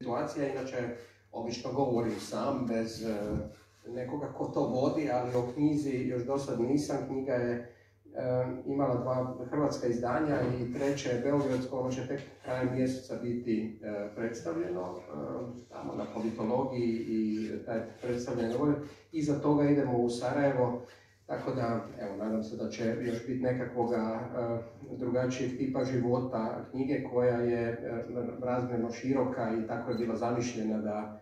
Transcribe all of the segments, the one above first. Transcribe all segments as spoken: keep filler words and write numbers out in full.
situacija, inače obično govorim sam, bez nekoga ko to vodi, ali o knjizi još do sad nisam. Knjiga je imala dva hrvatska izdanja i treće je beogradsko, ono će tek krajem mjeseca biti predstavljeno tamo na politologiji i taj predstavljanje. Iza toga idemo u Sarajevo, tako da, evo, nadam se da će još biti nekakvoga drugačijeg tipa života knjige koja je razmjerno široka i tako je bila zamišljena da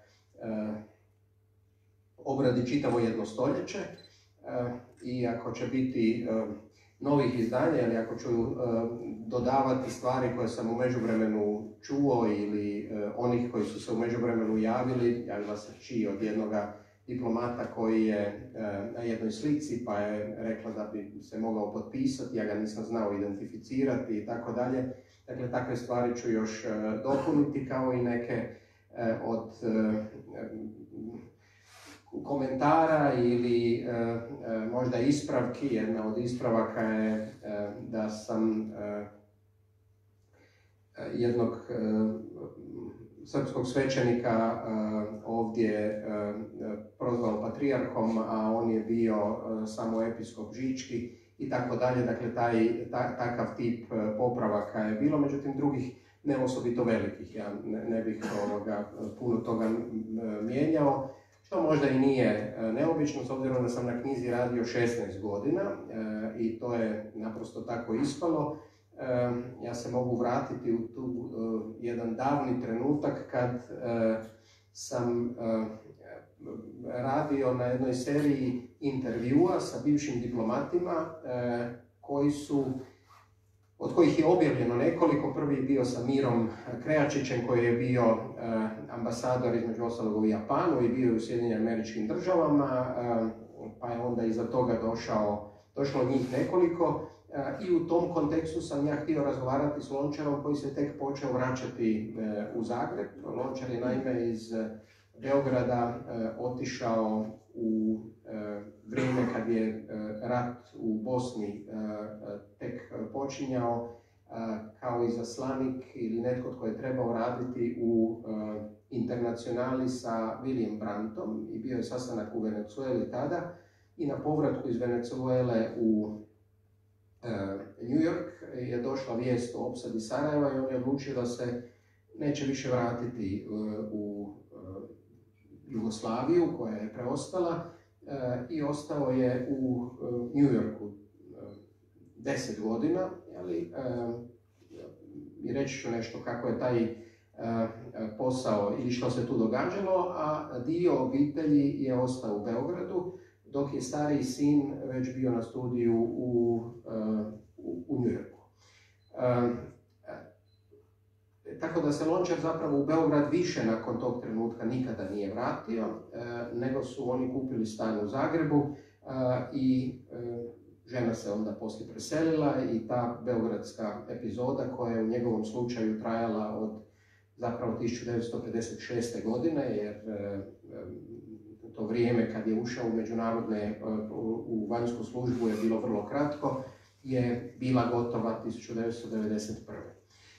obradi čitavo jedno stoljeće. I ako će biti novih izdanja ili ako ću dodavati stvari koje sam u međuvremenu čuo ili onih koji su se u međuvremenu javili, javila se kći od jednoga diplomata koji je na jednoj slici pa je rekla da bi se mogao potpisati, ja ga nisam znao identificirati i tako dalje. Dakle, takve stvari ću još dopuniti, kao i neke od komentara ili možda ispravki. Jedna od ispravaka je da sam jednog srpskog svećenika ovdje prozvao patrijarhom, a on je bio samo episkop žički i tako dalje. Dakle, taj, ta, takav tip popravaka je bilo, međutim drugih ne osobito velikih. Ja ne, ne bih ovoga, puno toga mijenjao, što možda i nije neobično, s obzirom da sam na knjizi radio šesnaest godina i to je naprosto tako ispalo. Ja se mogu vratiti u tu uh, jedan davni trenutak kad uh, sam uh, radio na jednoj seriji intervjua sa bivšim diplomatima uh, koji su, od kojih je objavljeno nekoliko. Prvi je bio sa Mirom Krejačićem koji je bio uh, ambasador između ostalog u Japanu i bio u Sjedinjenim Američkim Državama, uh, pa je onda iza toga došao, došlo njih nekoliko. I u tom kontekstu sam ja htio razgovarati s Lončarom koji se tek počeo vraćati u Zagreb. Lončar je naime iz Beograda otišao u vrijeme kad je rat u Bosni tek počinjao kao izaslanik ili netko tko je trebao raditi u internacionali sa William Brandtom i bio je sastanak u Venezueli tada i na povratku iz Venezuele u New York je došla vijest o opsadi Sarajeva i on je odlučio da se neće više vratiti u Jugoslaviju koja je preostala i ostao je u New Yorku deset godina. I reći ću nešto kako je taj posao ili što se tu događalo, a dio obitelji je ostao u Beogradu, dok je stariji sin već bio na studiju u, u, u New Yorku. E, tako da se Lončar zapravo u Beograd više nakon tog trenutka nikada nije vratio, e, nego su oni kupili stan u Zagrebu e, i e, žena se onda poslije preselila i ta beogradska epizoda koja je u njegovom slučaju trajala od zapravo tisuću devetsto pedeset šeste. godine, jer e, to vrijeme kad je ušao u međunarodne, u vanjsku službu je bilo vrlo kratko, je bila gotova tisuću devetsto devedeset prve.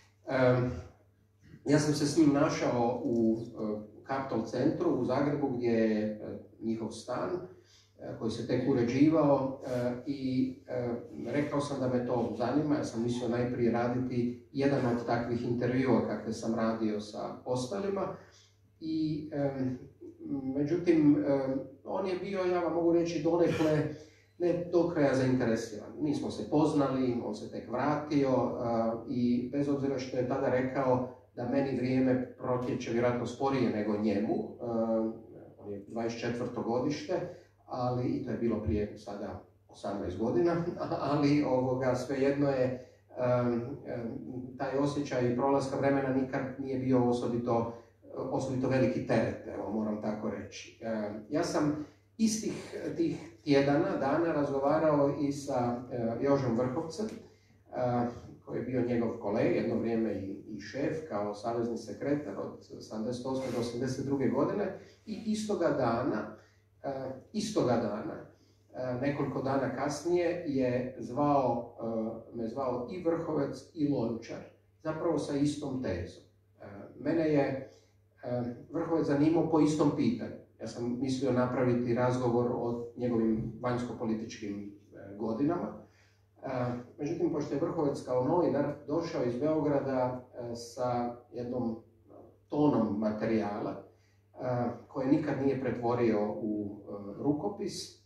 Ja sam se s njim našao u Capitol centru u Zagrebu gdje je njihov stan koji se tek uređivao i rekao sam da me to zanima. Ja sam mislio najprije raditi jedan od takvih intervjua kakve sam radio sa ostalima i međutim, on je bio, ja vam mogu reći, donekle ne do kraja zainteresiran. Nismo se poznali, on se tek vratio i bez obzira što je tada rekao da meni vrijeme protječe vjerojatno sporije nego njemu, on je dvadeset četvrto godište, ali i to je bilo prije sada osamnaest godina, ali ovoga, svejedno je taj osjećaj prolaska vremena nikad nije bio osobito osobito veliki teret, evo, moram tako reći. E, ja sam istih tih tjedana, dana razgovarao i sa e, Jožom Vrhovcem, e, koji je bio njegov kolega, jedno vrijeme i, i šef kao savezni sekretar od sedamdeset osme do osamdeset druge. godine i istoga dana, e, istoga dana, e, nekoliko dana kasnije je zvao, e, me zvao i Vrhovec i Lončar, zapravo sa istom tezom. E, mene je Vrhovec zanimao po istom pitanju. Ja sam mislio napraviti razgovor o njegovim vanjsko-političkim godinama. Međutim, pošto je Vrhovec kao novinar došao iz Beograda sa jednom tonom materijala koje nikad nije pretvorio u rukopis,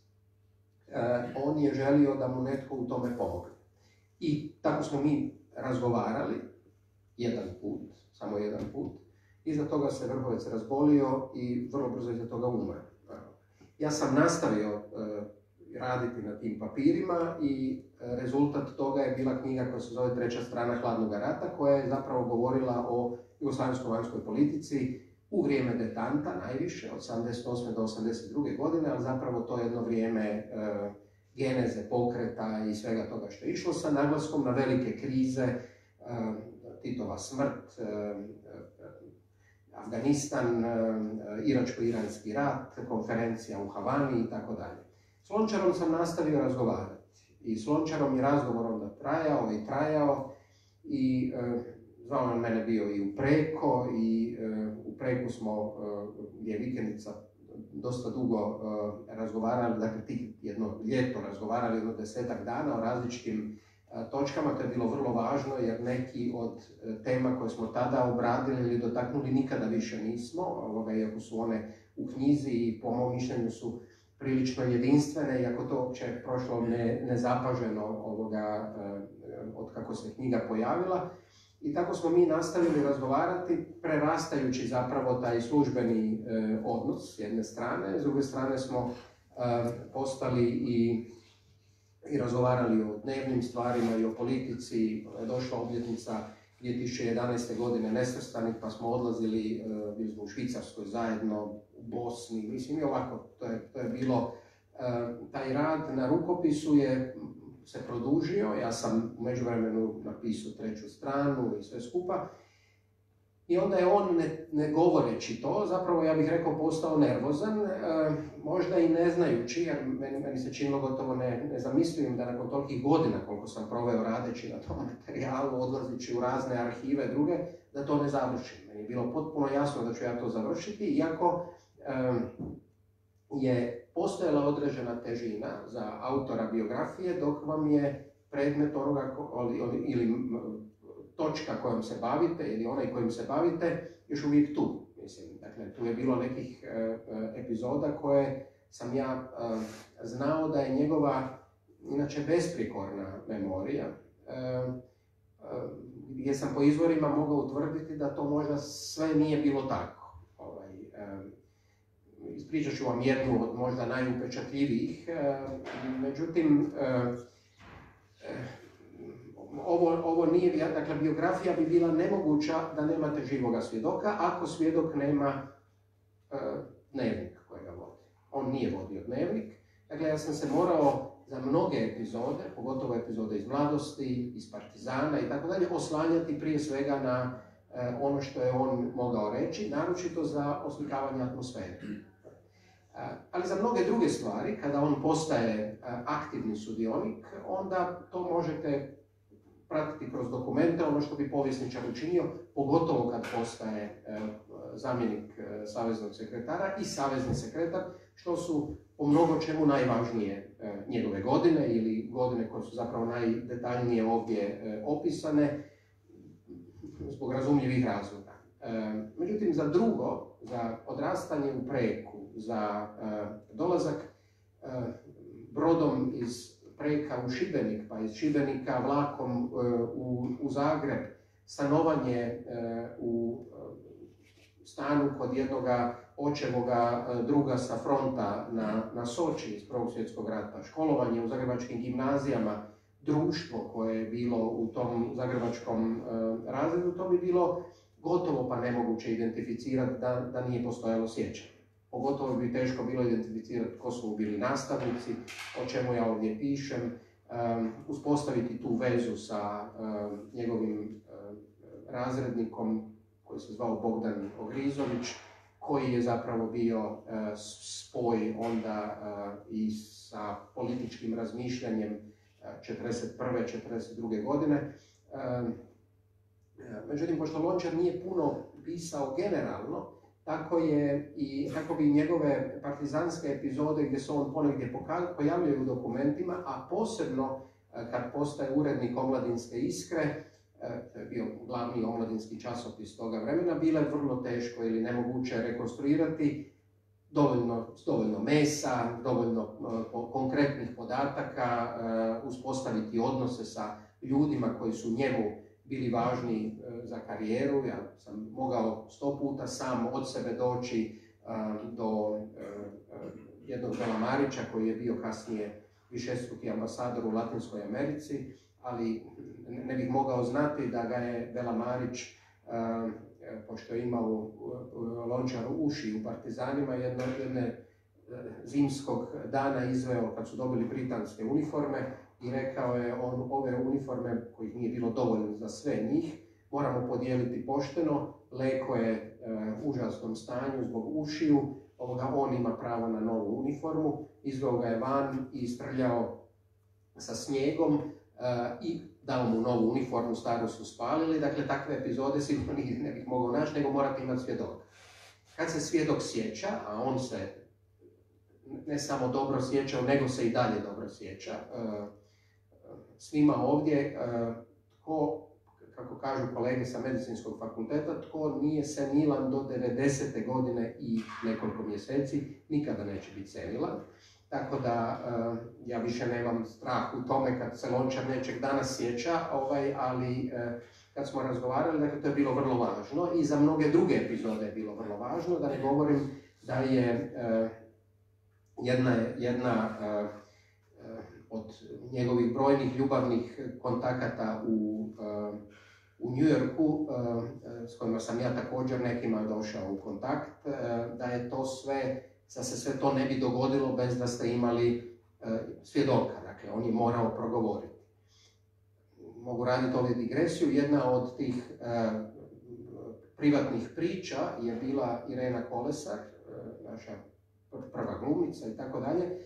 on je želio da mu netko u tome pomogne. I tako smo mi razgovarali jedan put, samo jedan put. Iza toga se Vrhovec razbolio i vrlo brzo iza toga umro. Ja sam nastavio raditi na tim papirima i rezultat toga je bila knjiga koja se zove Treća strana hladnog rata, koja je zapravo govorila o jugoslavenskoj vanjskoj politici u vrijeme detanta najviše, od sedamdeset osme do osamdeset druge godine, ali zapravo to je jedno vrijeme e, geneze, pokreta i svega toga što je išlo sa naglaskom na velike krize, e, Titova smrt, e, Afganistan, e, Iračko-iranski rat, konferencija u Havani i tako dalje. S Lončarom sam nastavio razgovarati i s Lončarom je razgovor onda trajao i trajao i e, zvao on mene bio i u Preko i e, u Preku smo, e, gdje je vikendica, dosta dugo e, razgovarali, dakle tih jedno ljeto razgovarali jedno desetak dana o različitim e, točkama. To je bilo vrlo važno jer neki od e, tema koje smo tada obradili ili dotaknuli nikada više nismo, ovoga, iako su one u knjizi i po mom mišljenju su prilično jedinstvene, iako to uopće prošlo ne, nezapaženo ovoga, e, od kako se knjiga pojavila. I tako smo mi nastavili razgovarati, prerastajući zapravo taj službeni e, odnos s jedne strane, s druge strane smo e, postali i, i razgovarali o dnevnim stvarima i o politici. Došla obljetnica dvije tisuće jedanaeste. godine Nesvrstanih, pa smo odlazili, e, bili smo u Švicarskoj zajedno, u Bosni, mislim i ovako, to je, to je bilo, e, taj rad na rukopisu je se produžio, ja sam u međuvremenu napisao treću stranu i sve skupa. I onda je on, ne, ne govoreći to, zapravo ja bih rekao postao nervozan, e, možda i ne znajući, jer meni, meni se činilo gotovo ne, nezamislivim da nakon tolikih godina koliko sam proveo radeći na tom materijalu, odlazeći u razne arhive druge, da to ne završim. Meni je bilo potpuno jasno da ću ja to završiti, iako e, je postojala određena težina za autora biografije, dok vam je predmet onoga ili, ili točka kojom se bavite ili onaj kojim se bavite još uvijek tu. Mislim, dakle, tu je bilo nekih e, epizoda koje sam ja e, znao da je njegova, inače besprijekorna memorija, e, e, gdje sam po izvorima mogao utvrditi da to možda sve nije bilo tako. Ovaj, e, Ispričat ću vam jednu od možda najupečatljivijih, e, međutim, e, e, ovo, ovo nije, dakle, biografija bi bila nemoguća da nemate živoga svjedoka, ako svjedok nema e, dnevnik kojega vodi. On nije vodio dnevnik, dakle, ja sam se morao za mnoge epizode, pogotovo epizode iz mladosti, iz Partizana i tako dalje, oslanjati prije svega na e, ono što je on mogao reći, naročito za oslikavanje atmosfere. Ali za mnoge druge stvari, kada on postaje aktivni sudionik, onda to možete pratiti kroz dokumente, ono što bi povjesničar učinio, pogotovo kad postaje zamjenik saveznog sekretara i savezni sekretar, što su po mnogo čemu najvažnije njegove godine ili godine koje su zapravo najdetaljnije ovdje opisane zbog razumljivih razloga. Međutim, za drugo, za odrastanje u Preku, za uh, dolazak uh, brodom iz Preka u Šibenik, pa iz Šibenika vlakom uh, u, u Zagreb, stanovanje uh, u uh, stanu kod jednoga očevoga uh, druga sa fronta na, na Soči iz Prvog svjetskog rata, školovanje u zagrebačkim gimnazijama, društvo koje je bilo u tom zagrebačkom uh, razredu, to bi bilo gotovo pa nemoguće identificirati da, da nije postojalo sjećanje. Pogotovo bi teško bilo identificirati ko su bili nastavnici, o čemu ja ovdje pišem, um, uspostaviti tu vezu sa um, njegovim um, razrednikom koji se zvao Bogdan Ogrizović, koji je zapravo bio uh, spoj onda uh, i sa političkim razmišljanjem uh, četrdeset prve četrdeset druge godine. Um, Međutim, pošto Lončar nije puno pisao generalno, tako je i tako bi njegove partizanske epizode gdje se on ponegdje pojavljuje u dokumentima, a posebno kad postaje urednik Omladinske Iskre, to je bio glavni omladinski časopis toga vremena, bile vrlo teško ili nemoguće rekonstruirati dovoljno, dovoljno mesa, dovoljno uh, konkretnih podataka, uh, uspostaviti odnose sa ljudima koji su njemu bili važni uh, za karijeru. Ja sam mogao sto puta sam od sebe doći uh, do uh, jednog Bela Marića koji je bio kasnije višestruki ambasador u Latinskoj Americi, ali ne bih mogao znati da ga je Bela Marić, uh, pošto je imao uh, Lončar uši u partizanima, jedno, jedne uh, zimskog dana izveo kad su dobili britanske uniforme i rekao je on ove uniforme, kojih nije bilo dovoljno za sve njih, moramo podijeliti pošteno, Leko je uh, u užasnom stanju zbog ušiju, ovoga, on ima pravo na novu uniformu, izveo ga je van i istrljao sa snijegom uh, i dao mu novu uniformu, staru su spalili. Dakle, takve epizode sigurno nigdje ne bih mogao naći, nego morate imati svjedoka. Kad se svjedok sjeća, a on se ne samo dobro sjećao, nego se i dalje dobro sjeća, uh, svima ovdje, uh, tko, kako kažu kolege sa medicinskog fakulteta, tko nije senilan do devedesete godine i nekoliko mjeseci, nikada neće biti senilan. Tako da uh, ja više nemam strah u tome kad se Lončar nečeg danas sjeća, ovaj, ali uh, kad smo razgovarali, dakle, to je bilo vrlo važno i za mnoge druge epizode je bilo vrlo važno, da ne govorim da je uh, jedna, jedna uh, uh, od njegovih brojnih ljubavnih kontakata u, uh, u New Yorku, uh, s kojima sam ja također nekima došao u kontakt, uh, da je to sve, da se sve to ne bi dogodilo bez da ste imali uh, svjedoka, dakle, on je morao progovoriti. Mogu raditi ovdje digresiju, jedna od tih uh, privatnih priča je bila Irena Kolesar, uh, naša prva glumica i tako dalje.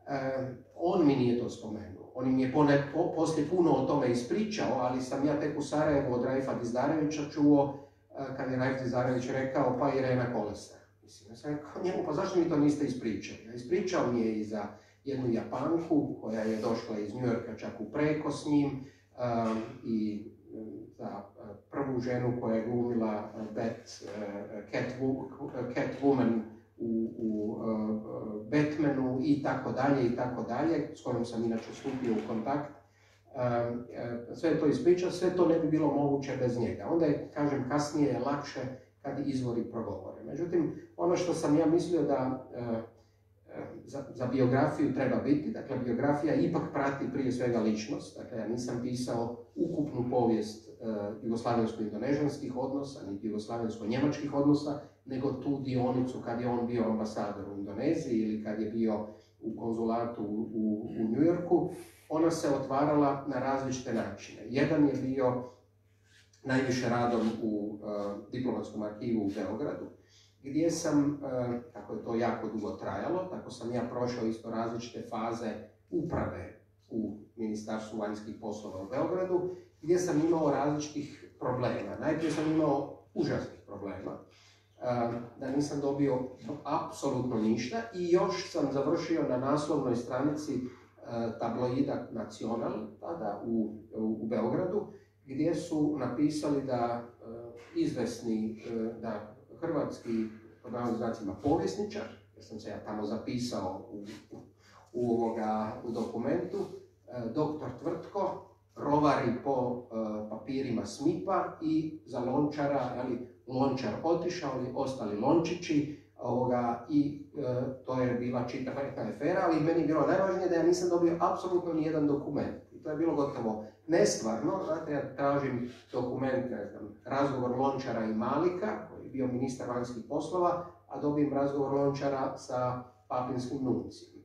On mi nije to spomenuo, on mi je pone, po, poslije puno o tome ispričao, ali sam ja tek u Sarajevu od Rajfa Dizdarevića čuo uh, kad je Rajf Dizdarević rekao pa Irena Kolesar. Mislim, ja sam rekao njemu, pa zašto mi to niste ispričali? Ja ispričao mi je i za jednu Japanku koja je došla iz New Yorka čak upreko s njim um, i um, za uh, prvu ženu koja je glumila uh, Bat, uh, Catwoman, Catwoman u, u uh, Batmanu i tako dalje i tako dalje, s kojom sam inače stupio u kontakt. Um, uh, sve to ispričao, sve to ne bi bilo moguće bez njega. Onda je, kažem, kasnije je lakše kad izvori progovore. Međutim, ono što sam ja mislio da uh, za, za biografiju treba biti, dakle, biografija ipak prati prije svega ličnost, dakle, ja nisam pisao ukupnu povijest uh, jugoslavensko-indonežanskih odnosa, niti jugoslavensko-njemačkih odnosa, nego tu dionicu kad je on bio ambasador u Indoneziji ili kad je bio u konzulatu u, u, u New Yorku, ona se otvarala na različite načine. Jedan je bio najviše radom u uh, diplomatskom arhivu u Beogradu, gdje sam, uh, kako je to jako dugo trajalo, tako sam ja prošao isto različite faze uprave u Ministarstvu vanjskih poslova u Beogradu, gdje sam imao različitih problema. Najprije sam imao užasnih problema, da nisam dobio apsolutno ništa i još sam završio na naslovnoj stranici tabloida Nacional, tada u, u Beogradu, gdje su napisali da izvesni, da hrvatski, pod navodnim znacima, povjesničar, jer sam se ja tamo zapisao u, u, ovoga, u dokumentu, doktor Tvrtko, rovari po uh, papirima S M I P-a i za Lončara, jeli, Lončar otišao, ali ostali Lončići, ovoga, i uh, to je bila čitava afera, ali meni je bilo najvažnije da ja nisam dobio apsolutno nijedan dokument. I to je bilo gotovo nestvarno, znate, ja tražim dokument, ne znam, razgovor Lončara i Malika, koji je bio ministar vanjskih poslova, a dobijem razgovor Lončara sa papinskim nuncijem.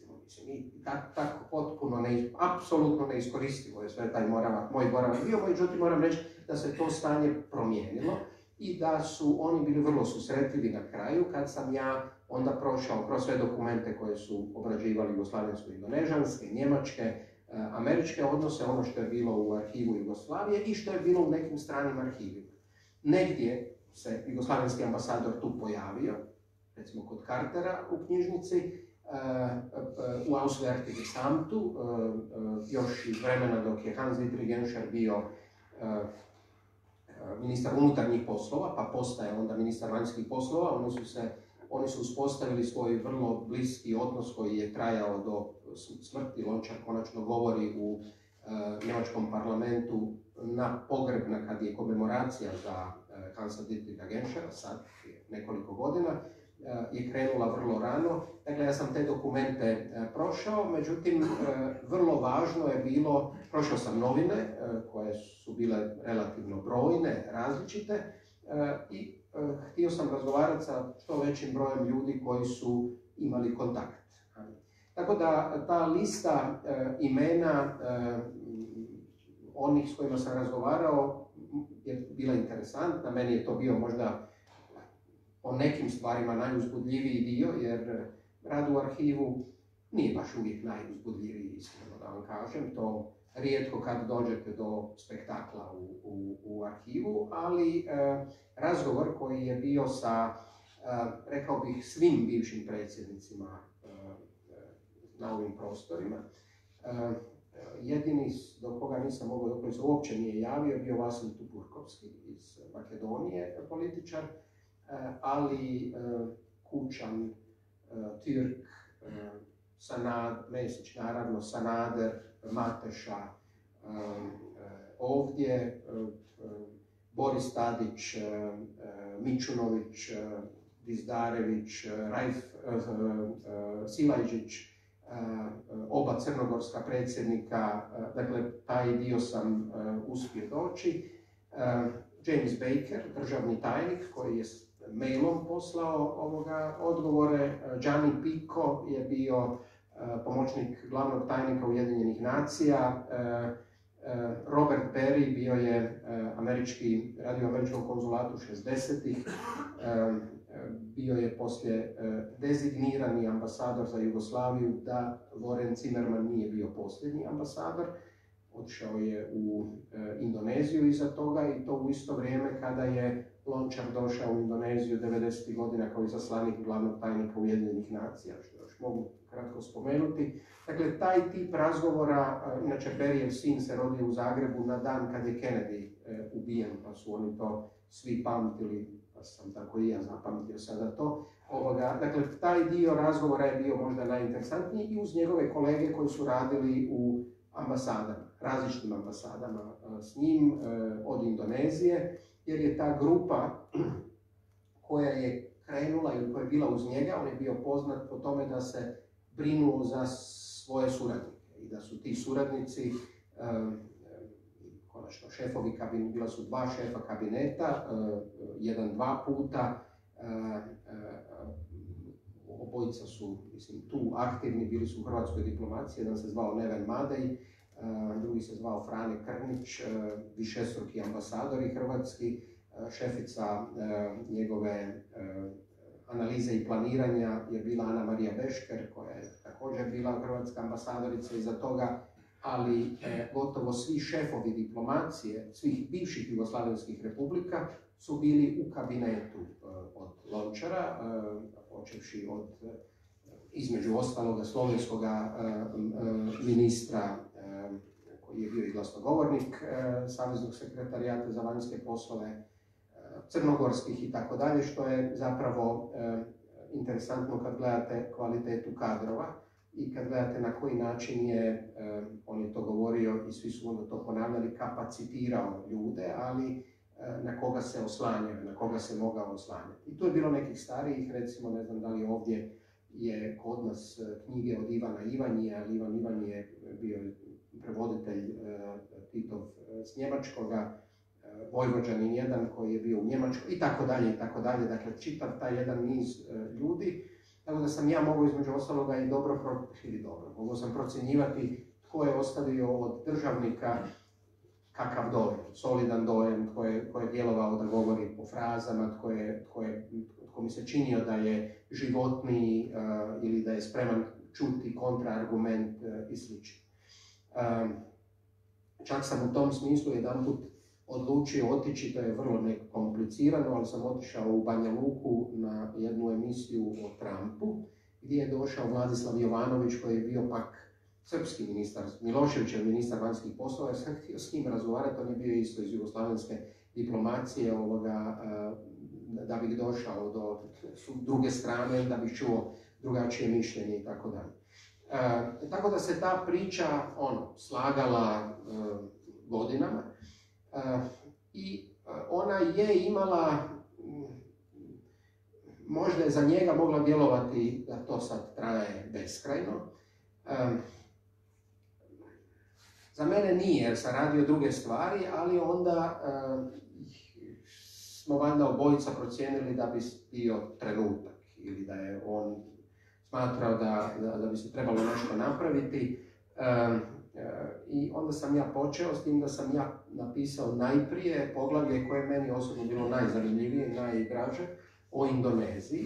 I tako tak, potpuno, ne, apsolutno neiskoristivo je sve taj moravak, moj boravak bio, međutim moram reći da se to stanje promijenilo i da su oni bili vrlo susretljivi na kraju kad sam ja onda prošao kroz sve dokumente koje su obrađivali jugoslavensko-indonežanske, njemačke, američke odnose, ono što je bilo u arhivu Jugoslavije i što je bilo u nekim stranim arhivima. Negdje se jugoslavenski ambasador tu pojavio, recimo kod Cartera u knjižnici, u Auswärtige Samtu, još iz vremena dok je Hans-Dietrich Genscher bio ministar unutarnjih poslova, pa postaje onda ministar vanjskih poslova. Oni su, se, oni su uspostavili svoj vrlo bliski odnos koji je trajao do smrti. Lončar konačno govori u njemačkom parlamentu na pogrebna, kad je komemoracija za Hansa-Dietricha Genschera, sad nekoliko godina, je krenula vrlo rano. Dakle, ja sam te dokumente prošao, međutim, vrlo važno je bilo, prošao sam novine koje su bile relativno brojne, različite, i htio sam razgovarati sa što većim brojem ljudi koji su imali kontakt. Tako da ta lista imena onih s kojima sam razgovarao je bila interesantna. Meni je to bio možda o nekim stvarima najuzbudljiviji dio, jer rad u arhivu nije baš uvijek najuzbudljiviji, iskreno da vam kažem. To rijetko kad dođete do spektakla u, u, u arhivu, ali e, razgovor koji je bio sa, e, rekao bih, svim bivšim predsjednicima e, na ovim prostorima. E, jedini do koga nisam mogao, do koji se uopće nije javio, bio Vasil Tupurkovski iz Makedonije, političar, ali Kučan, Türk, Sanad, Mesić naravno, Sanader, Mateša, ovdje Boris Tadić, Mičunović, Dizdarević, Rajf, Silajđić, oba crnogorska predsjednika, dakle taj dio sam uspio doći. James Baker, državni tajnik, koji je mailom poslao ovoga odgovore. Gianni Pico je bio pomoćnik glavnog tajnika Ujedinjenih nacija. Robert Perry bio je američki, radio u američkom konzulatu šezdesetih. Bio je poslije dezignirani ambasador za Jugoslaviju, da Loren Zimmerman nije bio posljednji ambasador. Otišao je u e, Indoneziju iza toga, i to u isto vrijeme kada je Lončar došao u Indoneziju devedesetih godina kao izaslanik glavnog tajnika Ujedinjenih nacija, što još mogu kratko spomenuti. Dakle, taj tip razgovora, e, inače Berryjev sin se rodio u Zagrebu na dan kad je Kennedy e, ubijen, pa su oni to svi pamtili, pa sam tako i ja zapamtio sada to. Ovoga, dakle, taj dio razgovora je bio možda najinteresantniji, i uz njegove kolege koji su radili u ambasadama, različitim ambasadama s njim, od Indonezije, jer je ta grupa koja je krenula ili koja je bila uz njega, on je bio poznat po tome da se brinuo za svoje suradnike i da su ti suradnici, konačno šefovi kabineta, bila su dva šefa kabineta, jedan dva puta, obojica su, mislim, tu aktivni, bili su u hrvatskoj diplomaciji. Jedan se zvao Neven Madej, drugi se zvao Frane Krnić, višestruki ambasadori hrvatski. Šefica njegove analize i planiranja je bila Ana Marija Bešker, koja je također bila hrvatska ambasadorica iza toga, ali gotovo svi šefovi diplomacije svih bivših jugoslavenskih republika su bili u kabinetu od Lončara, počevši od, između ostaloga, slovenskog ministra koji je bio i glasnogovornik Saveznog sekretarijata za vanjske poslove, crnogorskih i tako dalje, što je zapravo interesantno kad gledate kvalitetu kadrova i kad gledate na koji način je, on je to govorio i svi su onda to ponavljali, kapacitirao ljude, ali na koga se oslanjao, na koga se mogao oslanjati. I tu je bilo nekih starijih, recimo, ne znam da li ovdje je kod nas knjige od Ivana Ivanije, ali Ivan Ivan je bio prevoditelj Titov s njemačkoga, Vojvođanin jedan koji je bio u Njemačkoj, i tako dalje, i tako dalje. Dakle, čitav taj jedan niz ljudi. Tako da sam ja mogao između ostaloga i dobro, pro... ili dobro, mogao sam procjenjivati tko je ostavio od državnika kakav dojem, solidan dojem, tko je, tko je djelovao da govori po frazama, tko, je, tko, je, tko mi se činio da je životniji uh, ili da je spreman čuti kontraargument uh, i slično. Um, čak sam u tom smislu jedanput odlučio otići, to je vrlo nekomplicirano, ali sam otišao u Banja Luku na jednu emisiju o Trumpu, gdje je došao Vladislav Jovanović, koji je bio pak srpski ministar, Miloševićev ministar vanjskih poslova, jer sam htio s njim razgovarati, on je bio isto iz jugoslavenske diplomacije, ovoga, da bih došao do druge strane, da bih čuo drugačije mišljenje i tako dalje. E, tako da se ta priča ono, slagala e, godinama e, i ona je imala, možda je za njega mogla djelovati da to sad traje beskrajno. E, za mene nije, jer sam radio druge stvari, ali onda e, smo valjda obojica procijenili da bi bio trenutak ili da je on smatrao da, da, da bi se trebalo nešto napraviti. E, e, I onda sam ja počeo s tim da sam ja napisao najprije poglavlje koje je meni osobno bilo najzanimljivije, najdraže, o Indoneziji.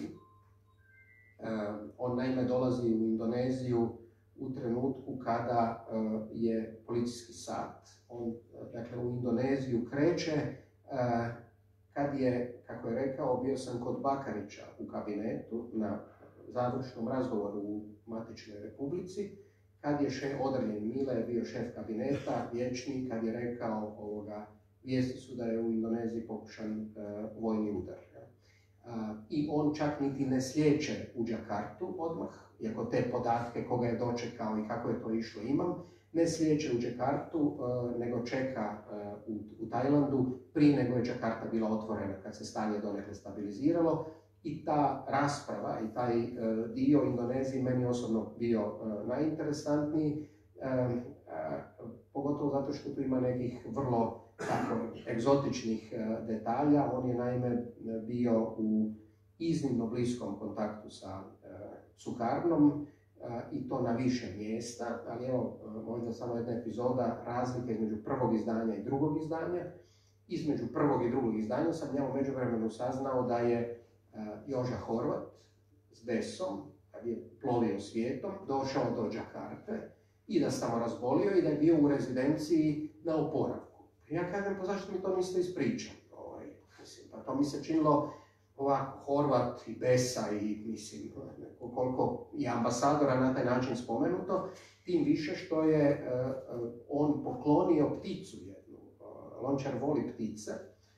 E, on naime dolazi u Indoneziju u trenutku kada e, je policijski sat. On, dakle, u Indoneziju kreće e, kad je, kako je rekao, bio sam kod Bakarića u kabinetu na završnom razgovoru u Matičnoj Republici, kad je šef, Odrljen Mile je bio šef kabineta, vječnik, kad je rekao ovoga, vijesti su da je u Indoneziji pokušan uh, vojni udar. Uh, I on čak niti ne slijeće u Džakartu odmah, iako te podatke koga je dočekao i kako je to išlo imam, ne slijeće u Džakartu, uh, nego čeka uh, u, u Tajlandu, prije nego je Džakarta bila otvorena, kad se stanje donekle stabiliziralo. I ta rasprava i taj uh, dio Indonezije meni osobno bio uh, najinteresantniji, uh, uh, pogotovo zato što tu ima nekih vrlo tako, egzotičnih uh, detalja. On je naime bio u iznimno bliskom kontaktu sa uh, Sukarnom uh, i to na više mjesta, ali evo uh, možda samo jedna epizoda razlike između prvog izdanja i drugog izdanja. Između prvog i drugog izdanja sam ja u međuvremenu saznao da je uh, Joža Horvat s Desom, kad je plovio svijetom, došao do Džakarte i da sam razbolio i da je bio u rezidenciji na oporavku. Ja kažem, pa zašto mi to niste ispričali? Ovaj, mislim, pa to mi se činilo ovako, Horvat i Desa i mislim, koliko i ambasadora na taj način spomenuto, tim više što je uh, on poklonio pticu jednu. Uh, Lončar voli ptice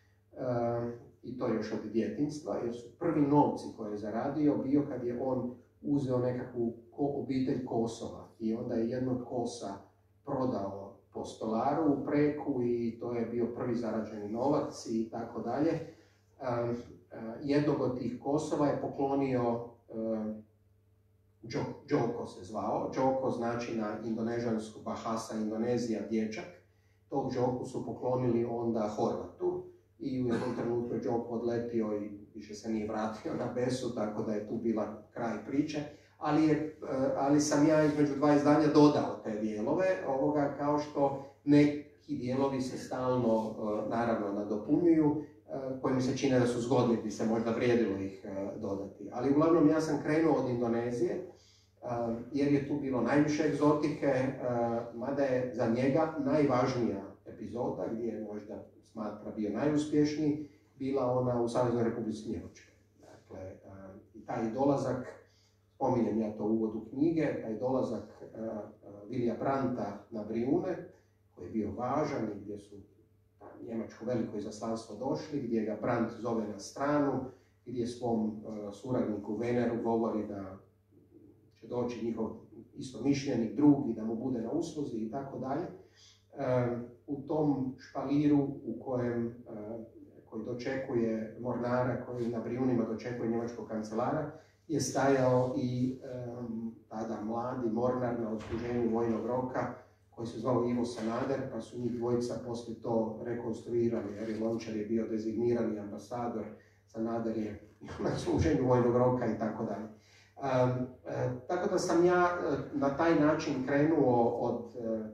uh, i to još od djetinjstva, jer su prvi novci koje je zaradio bio kad je on uzeo nekakvu ko, obitelj kosova i onda je jednog kosa prodao po stolaru u Preku i to je bio prvi zarađeni novac i tako dalje. Um, Uh, jednog od tih kosova je poklonio uh, Džo, Džoko se zvao. Džoko znači na indonežansku Bahasa, Indonezija, dječak. Tog Džoku su poklonili onda Horvatu i u jednom trenutku je Džoko odletio i više se nije vratio na Besu, tako da je tu bila kraj priče. Ali, je, uh, ali sam ja između dva izdanja dodao te dijelove, ovoga, kao što neki dijelovi se stalno uh, naravno nadopunjuju, koji mi se čine da su zgodni, bi se možda vrijedilo ih uh, dodati. Ali uglavnom ja sam krenuo od Indonezije, uh, jer je tu bilo najviše egzotike, uh, mada je za njega najvažnija epizoda, gdje je možda smatra bio najuspješniji, bila ona u Saveznoj Republici Njemačkoj. Dakle, uh, i taj dolazak, spominjem ja to u uvodu knjige, taj dolazak uh, uh, Vilija Brandta na Brijune, koji je bio važan i gdje su njemačko veliko izaslanstvo došli, gdje ga Brandt zove na stranu, gdje svom uh, suradniku Veneru govori da će doći njihov istomišljenik drug i da mu bude na usluzi i tako dalje. Uh, u tom špaliru u kojem, uh, koji dočekuje mornara, koji na Brijunima dočekuje njemačkog kancelara, je stajao i um, tada mladi mornar na odsluženju vojnog roka, koji se zvao Ivo Sanader, pa su njih dvojica poslije to rekonstruirali, jer Lončar je bio dezignirani ambasador, Sanader je na služenju vojnog roka i tako dalje. Um, e, tako da sam ja na taj način krenuo od,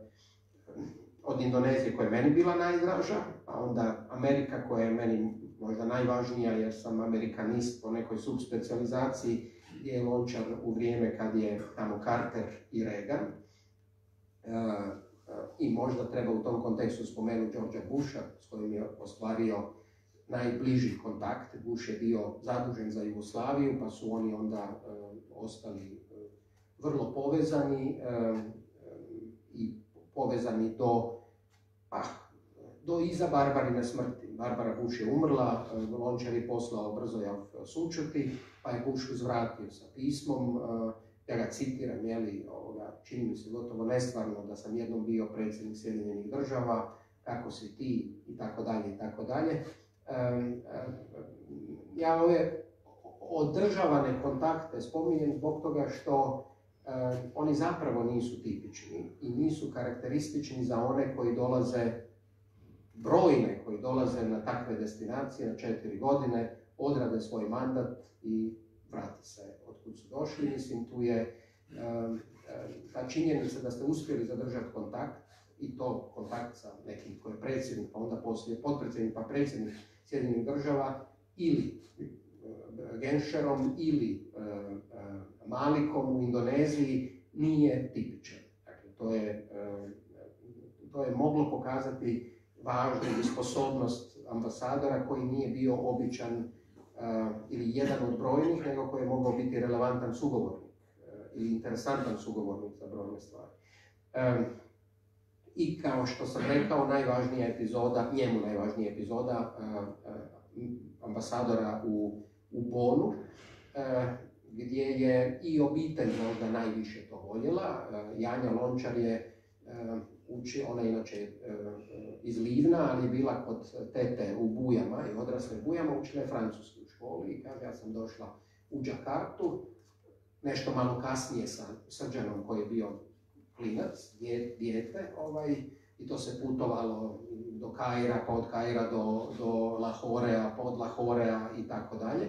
od Indonezije koja je meni bila najdraža, a onda Amerika koja je meni možda najvažnija jer sam amerikanist po nekoj subspecijalizaciji, gdje je Lončar u vrijeme kad je tamo Carter i Reagan. Uh, I možda treba u tom kontekstu spomenuti Georgea Busha, s kojim je ostvario najbliži kontakt. Bush je bio zadužen za Jugoslaviju, pa su oni onda ostali vrlo povezani i povezani do, pa, do iza Barbarine smrti. Barbara Bush je umrla, Lončar je poslao brzojav sućuti, pa je Bush uzvratio sa pismom. Ja ga citiram, jeli, ovoga, čini mi se gotovo nestvarno da sam jednom bio predsjednik Sjedinjenih država, kako si ti, i tako dalje, i tako dalje. Ja ove održavane kontakte spominjem zbog toga što oni zapravo nisu tipični i nisu karakteristični za one koji dolaze, brojne koji dolaze na takve destinacije na četiri godine, odrade svoj mandat i vrati se od kud su došli. Mislim, tu je um, ta činjenica da ste uspjeli zadržati kontakt, i to kontakt sa nekim koji je predsjednik, pa onda poslije potpredsjednik, pa predsjednik Sjedinjenih država, ili uh, Genscherom, ili uh, uh, Malikom u Indoneziji, nije tipičan. Dakle, to je, uh, to je moglo pokazati važnu i sposobnost ambasadora koji nije bio običan Uh, ili jedan od brojnih, nego koji je mogao biti relevantan sugovornik uh, ili interesantan sugovornik za brojne stvari. Um, I kao što sam rekao, najvažnija epizoda, njemu najvažnija epizoda uh, uh, ambasadora u, u Bonu, uh, gdje je i obitelj možda najviše to voljela. Uh, Janja Lončar je uh, uči, ona je inače uh, iz Livna, ali je bila kod tete u Bujama i odrasle u Bujama, učila je francuski u školi i kaže, ja sam došla u Džakartu, nešto malo kasnije sa Srđanom koji je bio klinac, dijete, ovaj, i to se putovalo do Kaira, pa od Kaira do, do Lahorea, pa od Lahorea i tako dalje.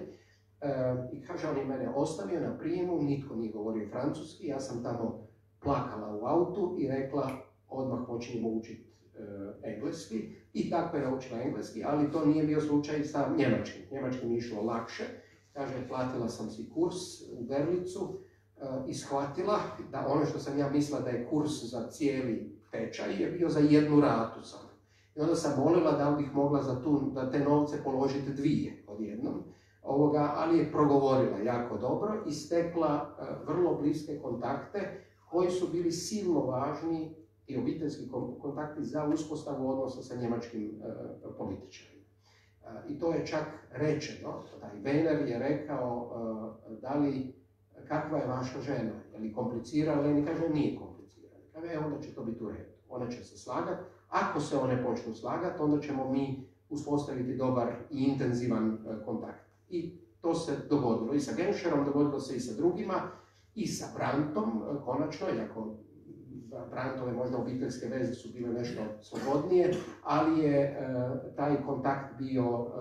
I kaže, on je mene ostavio na prijemu, nitko nije govorio francuski, ja sam tamo plakala u autu i rekla, odmah počinjemo učiti engleski, i tako je naučila engleski, ali to nije bio slučaj sa njemačkim. Njemačkim je išlo lakše. Kaže, platila sam si kurs u Berlicu uh, i shvatila da ono što sam ja mislila da je kurs za cijeli tečaj je bio za jednu ratu samo. I onda sam molila da li bih mogla za tu, da te novce položiti dvije odjednom, ovoga, ali je progovorila jako dobro i stekla uh, vrlo bliske kontakte koji su bili silno važni i obiteljski kontakti za uspostavu odnosa sa njemačkim uh, političarima. Uh, I to je čak rečeno, taj Weiner je rekao, uh, da li, kakva je vaša žena, je li komplicirana, ili kaže, nije komplicirana. Kaže, e, onda će to biti u redu, ona će se slagati. Ako se one počnu slagati, onda ćemo mi uspostaviti dobar i intenzivan uh, kontakt. I to se dogodilo i sa Genscherom, dogodilo se i sa drugima, i sa Brandtom, uh, konačno, iako Brandtove možda obiteljske veze su bile nešto slobodnije, ali je e, taj kontakt bio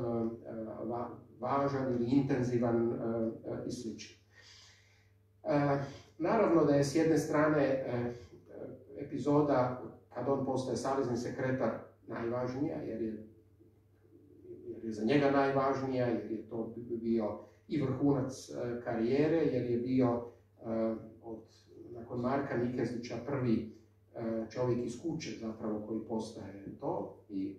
e, va, važan ili intenzivan e, i slično. E, naravno da je s jedne strane e, epizoda kad on postaje savezni sekretar najvažnija, jer je, jer je za njega najvažnija, jer je to bio i vrhunac e, karijere, jer je bio e, od nakon Marka Nikezlića prvi čovjek iz kuće zapravo koji postaje to, i,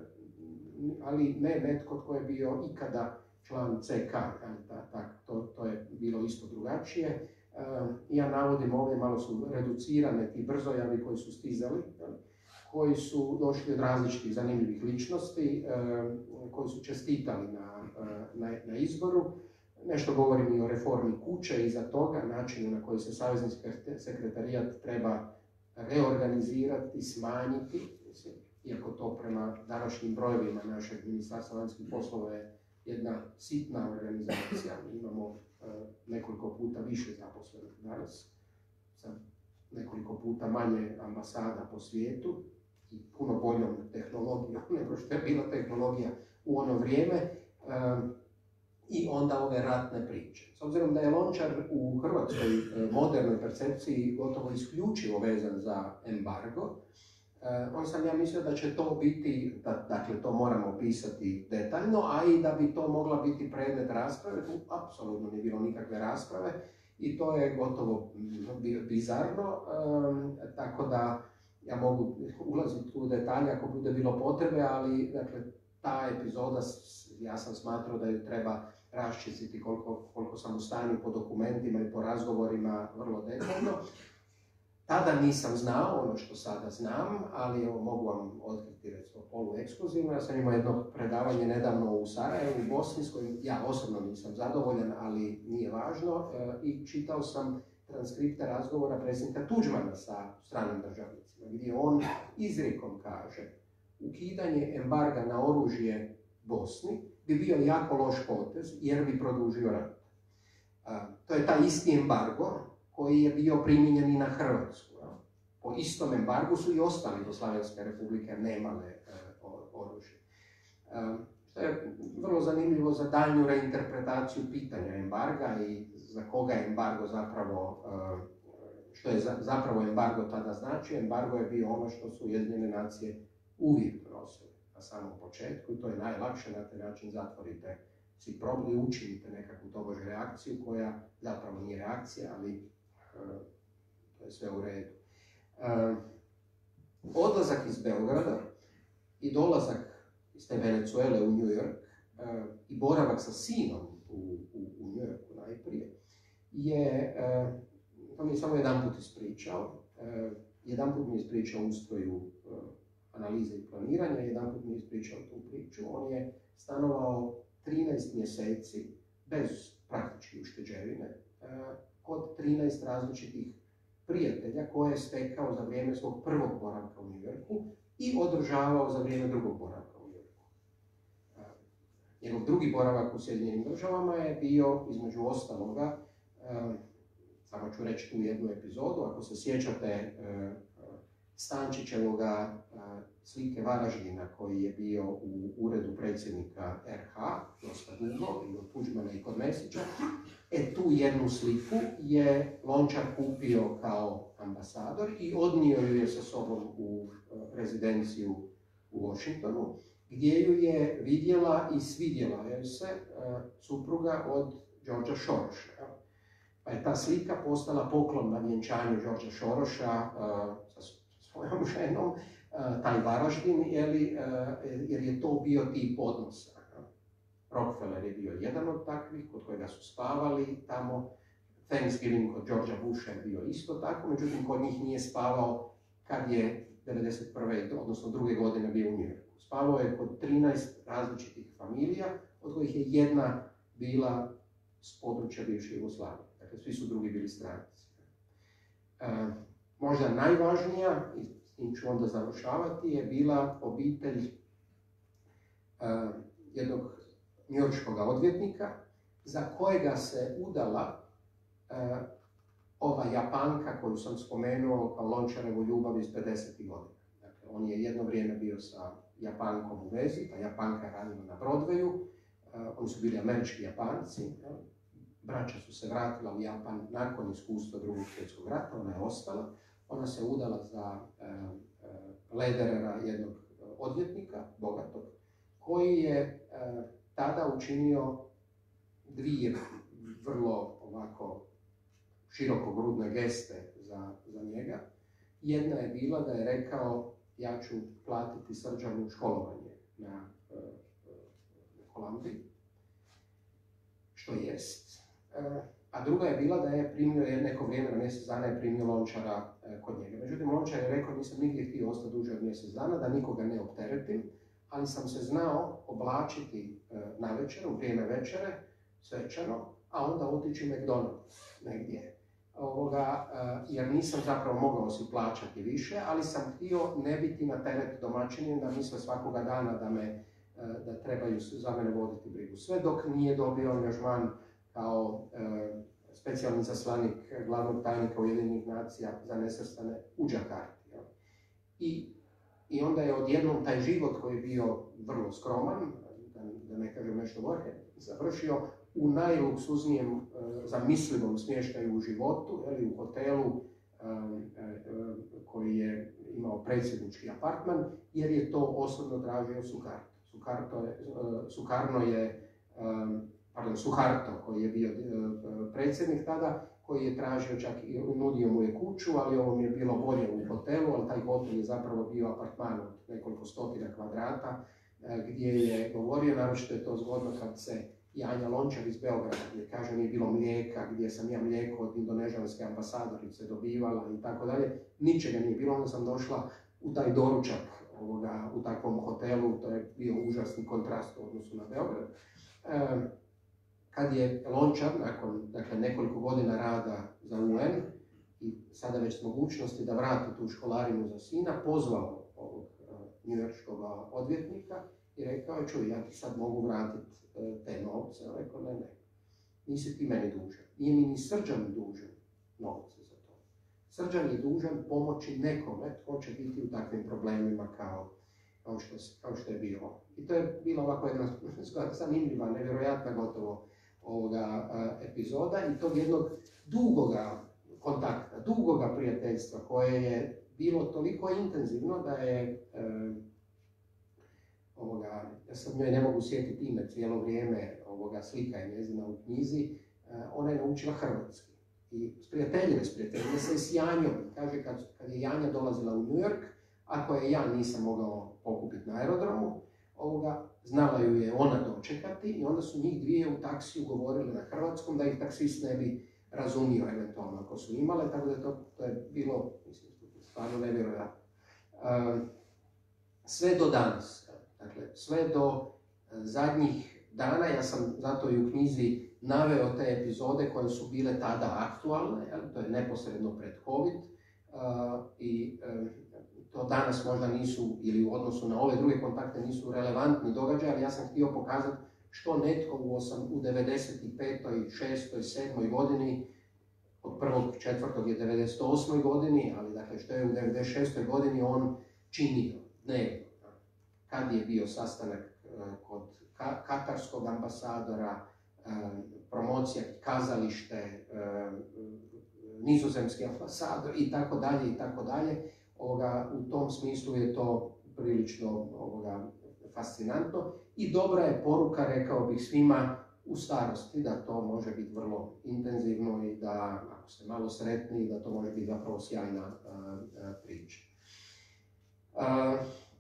ali ne netko tko je bio ikada član ce ka, ta, ta, to, to je bilo isto drugačije. Ja navodim ovdje, malo su reducirane ti brzojavi koji su stizali, koji su došli od različitih zanimljivih ličnosti, koji su čestitali na, na, na izboru. Nešto govorim i o reformi kuće iza toga, načinu na koji se savezni sekretarijat treba reorganizirati, smanjiti, mislim, iako to prema današnjim brojevima našeg ministarstva vanjskih poslova je jedna sitna organizacija. Mi imamo uh, nekoliko puta više zaposlenih danas, sa nekoliko puta manje ambasada po svijetu i puno boljom tehnologijom nego što je bila tehnologija u ono vrijeme. Uh, I onda ove ratne priče. S obzirom da je Lončar u hrvatskoj modernoj percepciji gotovo isključivo vezan za embargo, on sam ja mislio da će to biti, da, dakle to moramo opisati detaljno, a i da bi to mogla biti predmet rasprave. Tu apsolutno nije bilo nikakve rasprave i to je gotovo bizarno, tako da ja mogu ulaziti u detalje ako bude bilo potrebe, ali dakle, ta epizoda, ja sam smatrao da ju treba raščistiti koliko, koliko sam u stanju po dokumentima i po razgovorima vrlo detaljno. Tada nisam znao ono što sada znam, ali evo, mogu vam otkriti recimo polu-ekskluzivno. Ja sam imao jedno predavanje nedavno u Sarajevu, u Bosni, s kojim ja osobno nisam zadovoljan, ali nije važno. I čitao sam transkripte razgovora predsjednika Tuđmana sa stranim državnicima, gdje on izrijekom kaže ukidanje embarga na oružje Bosni bi bio jako loš potez jer bi produžio rat. To je taj isti embargo koji je bio primijenjen i na Hrvatsku. Po istom embargu su i ostale jugoslavenske republike nemale oružje. Što je vrlo zanimljivo za daljnju reinterpretaciju pitanja embarga i za koga je embargo zapravo, što je zapravo embargo tada znači. Embargo je bio ono što su Ujedinjene nacije uvijek nosili na samom početku i to je najlakše, na taj način zatvorite si problem i učinite nekakvu tobože reakciju koja zapravo nije reakcija, ali to je sve u redu. Odlazak iz Beograda i dolazak iz te Venezuele u New York i boravak sa sinom u, u, u New Yorku najprije je, to mi je samo jedan put ispričao, jedan put mi je ispričao o ustroju analize i planiranja, jedan put mi je ispričao tu priču. On je stanovao trinaest mjeseci bez praktički ušteđevine kod trinaest različitih prijatelja koje je stekao za vrijeme svog prvog boravka u New Yorku i održavao za vrijeme drugog boravka u New Yorku. Njegov drugi boravak u Sjedinjenim državama je bio, između ostaloga, samo ću reći tu jednu epizodu, ako se sjećate Stančićevoga slike Varaždina koji je bio u uredu predsjednika er ha, dosta dugo, i od Tuđmana i kod Mesića. E tu jednu sliku je Lončar kupio kao ambasador i odnio ju je sa sobom u rezidenciju u Washingtonu, gdje ju je vidjela i svidjela joj se supruga od Georgea Sorosa. Pa je ta slika postala poklon na vjenčanju Georgea Sorosa sa svojom ženom, taj Varaždin, jer je to bio tip odnosa. Rockefeller je bio jedan od takvih, kod kojega su spavali tamo. Thanksgiving kod Georgea Busha je bio isto tako, međutim kod njih nije spavao kad je devedeset prve odnosno druge godine bio u New Yorku. Spavao je kod trinaest različitih familija, od kojih je jedna bila s područja bivše Jugoslavije. Dakle, svi su drugi bili stranci. E, možda najvažnija, i s tim ću onda završavati, je bila obitelj e, jednog njujorškog odvjetnika, za kojega se udala e, ova Japanka koju sam spomenuo kao Lončarevu ljubav iz pedesetih godina. Dakle, on je jedno vrijeme bio sa Japankom u vezi, pa Japanka je radila na Broadwayu, e, oni su bili američki Japanci, e, braća su se vratila u Japan nakon iskustva drugog svjetskog rata, ona je ostala, ona se udala za e, e, Lederera, jednog odvjetnika, bogatog, koji je e, tada učinio dvije vrlo ovako širokogrudne geste za, za njega. Jedna je bila da je rekao ja ću platiti Srđanu školovanje na, uh, na Kolumbiji, što jest. Uh, a druga je bila da je primio neko vrijeme, na mjesec dana je primio Lončara uh, kod njega. Međutim, Lončar je rekao nisam nigdje htio ostati duže od mjesec dana, da nikoga ne opteretim, ali sam se znao oblačiti uh, na večer, u vrijeme večere, svečano, a onda otići u McDonald's negdje. Ovoga, jer nisam zapravo mogao si plaćati više, ali sam htio ne biti na teret domaćinim, da misle svakoga dana da, me, da trebaju za mene voditi brigu. Sve dok nije dobio angažman kao e, specijalni zaslanik glavnog tajnika Ujedinjenih nacija za nesvrstane u Džakarti. Ja. I, I onda je odjednom taj život koji je bio vrlo skroman, da, da ne kažem nešto gore, završio u najluksuznijem uh, zamislivom smještaju u životu, ili u hotelu uh, uh, koji je imao predsjednički apartman, jer je to osobno tražio Sukarto. Sukarto je, uh, Sukarno je, um, pardon, Suharto, koji je bio uh, predsjednik tada, koji je tražio čak i nudio mu je kuću, ali ovo mi je bilo bolje u hotelu, ali taj hotel je zapravo bio apartman od nekoliko stotina kvadrata, gdje je govorio, naročito je to zgodno kad se Janja Lončar iz Beograda, gdje kaže nije bilo mlijeka, gdje sam ja mlijeko od indonežanske ambasadorice dobivala i tako dalje, ničega nije bilo, onda sam došla u taj doručak ovoga, u takvom hotelu, to je bio užasni kontrast u odnosu na Beograd. E, kad je Lončar, nakon dakle, nekoliko godina rada za U N i sada već s mogućnosti da vrati tu školarinu za sina, pozvao ovog njujorškog odvjetnika i rekao je, čuj, ja ti sad mogu vratiti te novce. On rekao, ne, ne, nisi ti meni dužan. Nije mi ni Srđan dužan novce za to. Srđan je dužan pomoći nekome tko će biti u takvim problemima kao, kao, što, kao što je bio. I to je bila ovako jedna zanimljiva, nevjerojatna gotovo ovoga uh, epizoda i tog jednog dugoga kontakta, dugoga prijateljstva koje je bilo toliko intenzivno da je uh, ovoga, ja sad njoj ne mogu sjetiti ime cijelo vrijeme, ovoga, slika je njezina u knjizi, uh, ona je naučila hrvatski. I sprijateljili, sprijateljili se s Janjom. Kaže, kad, kad je Janja dolazila u New York, ako je ja nisam mogao pokupiti na aerodromu, ovoga, znala ju je ona dočekati i onda su njih dvije u taksiju govorili na hrvatskom da ih taksist ne bi razumio eventualno ako su imale, tako da to, to je bilo, mislim, stvarno nevjerojatno. Uh, sve do danas, dakle, sve do zadnjih dana, ja sam zato i u knjizi naveo te epizode koje su bile tada aktualne, jel? To je neposredno pred COVID uh, i uh, to danas možda nisu, ili u odnosu na ove druge kontakte nisu relevantni događaj, ali ja sam htio pokazati što netko u, osam, u devedeset petoj, šestoj, sedmoj godini, od prvog četvrtog je devedeset osmoj godini, ali dakle što je u devedeset šestoj godini on činio dnevno. Kad je bio sastanak kod katarskog ambasadora, promocija, kazalište, nizozemski ambasador i tako dalje i tako dalje. Ovoga, u tom smislu je to prilično ovoga, fascinantno i dobra je poruka, rekao bih svima u starosti, da to može biti vrlo intenzivno i da, ako ste malo sretni, da to može biti zapravo sjajna a, a, priča. A,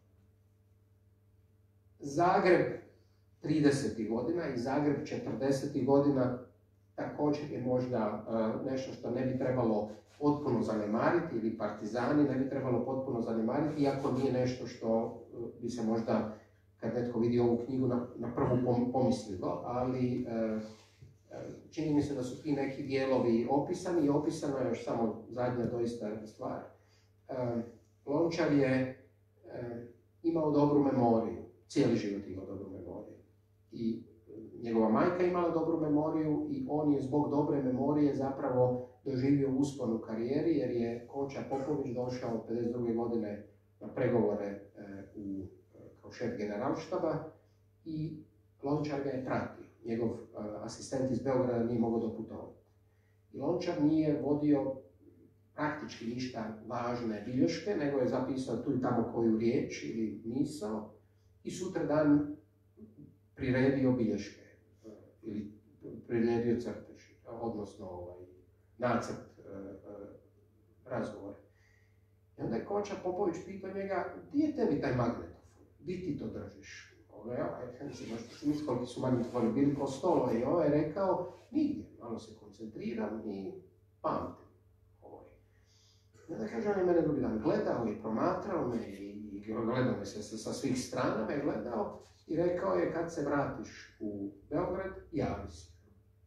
Zagreb tridesetih godina i Zagreb četrdesetih godina također je možda a, nešto što ne bi trebalo potpuno zanemariti, ili partizani ne bi trebalo potpuno zanemariti, iako nije nešto što bi se možda, kad netko vidi ovu knjigu, na, na prvu pomislilo, ali e, čini mi se da su ti neki dijelovi opisani i opisano je još samo zadnja doista stvar. E, Lončar je e, imao dobru memoriju, cijeli život imao dobru memoriju. I njegova majka imala dobru memoriju i on je zbog dobre memorije zapravo doživio uspon u karijeri, jer je Koča Popović došao pedeset druge godine na pregovore e, u, kao šef generalštaba i Lončar ga je pratio. Njegov e, asistent iz Beograda nije mogao doputovati. I Lončar nije vodio praktički ništa važne bilješke, nego je zapisao tu i tamo koju riječ ili misao i sutra dan priredio bilješke e, ili priredio crtež, odnosno ovaj, nacrt e, e, razgovora. I onda je Koča Popović pitao njega, gdje je tebi taj magnetofon? Gdje ti to držiš? Ovaj, ja mislim, možete si misliti koliki su magnetofoni bili ko stolo i ovaj je rekao, nigdje, malo se koncentriram i pamtim. Ovaj. I onda kaže, on je mene drugi dan gledao i promatrao me i, i gledao me se sa, sa svih strana me gledao i rekao je, kad se vratiš u Beograd, javi se.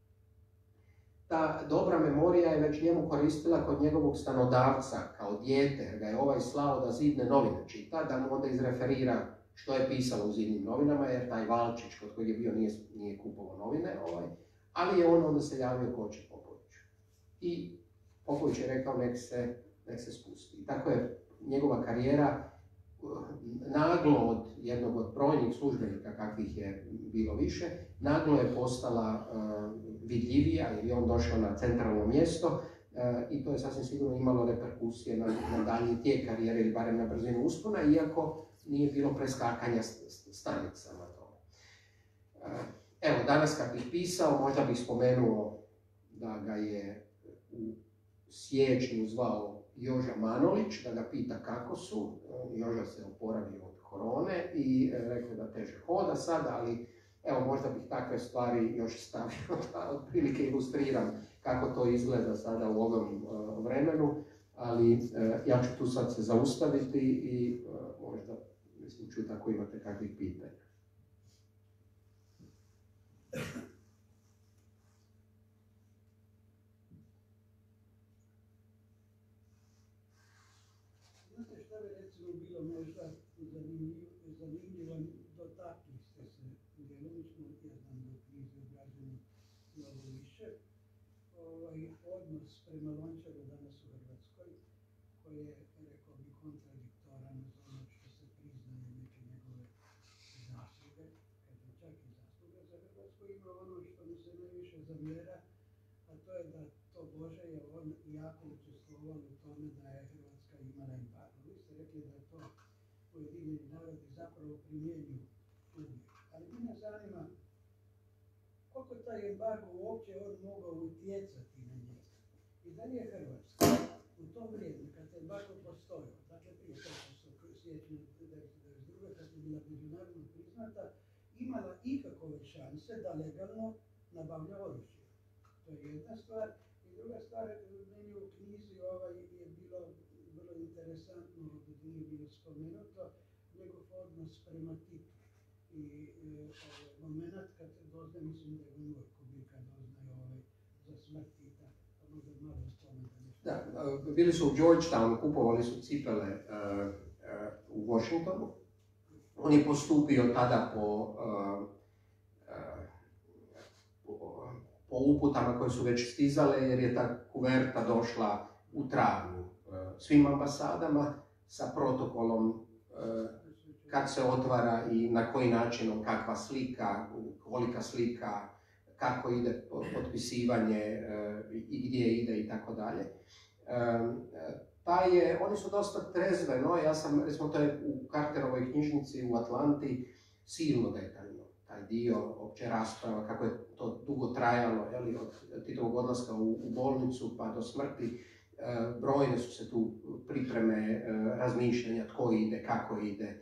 Ta dobra memorija je već njemu koristila kod njegovog stanodavca kao dijete, jer ga je ovaj slao da zidne novine čita, da mu onda izreferira što je pisalo u zidnim novinama, jer taj Valčić kod kojeg je bio nije, nije kupovao novine, ovaj, ali je on onda se javio Koči Popoviću. I Popović je rekao nek se, nek se spusti. I tako je njegova karijera naglo od jednog od brojnih službenika, kakvih je bilo više, naglo je postala uh, vidljivija, jer je on došao na centralno mjesto uh, i to je sasvim sigurno imalo reperkusije na, na dalji tijek karijere ili barem na brzinu uspona, iako nije bilo preskakanja stanica na to. Uh, evo, danas kad bih pisao, možda bih spomenuo da ga je u siječnju zvao Joža Manolić, da ga pita kako su. Joža se oporavio od korone i rekao da teže hoda sada, ali evo, možda bih takve stvari još stavio, da otprilike ilustriram kako to izgleda sada u ovom uh, vremenu, ali uh, ja ću tu sad se zaustaviti i uh, možda, mislim, ću tako imate kakvih pitanja. Znate šta bi recimo bilo možda zanimljivo, dotakli ste se djelomično, ja znam da krize obrađeno mnogo više, ovaj odnos prema Lončaru danas u Hrvatskoj, koji je, rekao bi, kontradiktoran uz ono što se priznaje neke njegove zasluge, kažem čak i zasluge za Hrvatsku, ima ono što mu se najviše zamjera, a to je da to Bože je on jako učestvovao u tome da je Hrvatska imala embargo. Vi ste rekli da to Ujedinjeni narodi zapravo primjenjuju uvijek. Ali mene zanima koliko taj embargo uopće on mogao utjecati na njega. I da li je Hrvatska u to vrijeme, kad je embargo postojao, dakle prije toga siječnja devetnaeste devedeset druge kad je bila međunarodno priznata, imala ikakove šanse da legalno nabavlja oružje. To je jedna stvar. I druga stvar, meni u knjizi ovaj je bilo vrlo interesantno, ovdje nije bilo spomenuto, njegov odnos prema Titu. I e, moment kad se doznaje, mislim da je u Njujorku bi kad doznaje ovaj, za smrt Tita, pa možda malo spomenuti nešto. Da, uh, bili su u Georgetownu, kupovali su cipele uh, uh, u Washingtonu. On je postupio tada po, uh, uh, po, po uputama koje su već stizale, jer je ta kuverta došla u travnju uh, svim ambasadama sa protokolom uh, kad se otvara i na koji način, kakva slika, kolika slika, kako ide potpisivanje uh, i gdje ide i tako dalje. Taj je, oni su dosta trezveno, ja sam, recimo to je u Carterovoj knjižnici u Atlanti silno detaljno, taj dio opće rasprava, kako je to dugo trajalo, jeli, od Titovog odlaska u, u bolnicu pa do smrti, e, brojne su se tu pripreme, e, razmišljanja, tko ide, kako ide, e,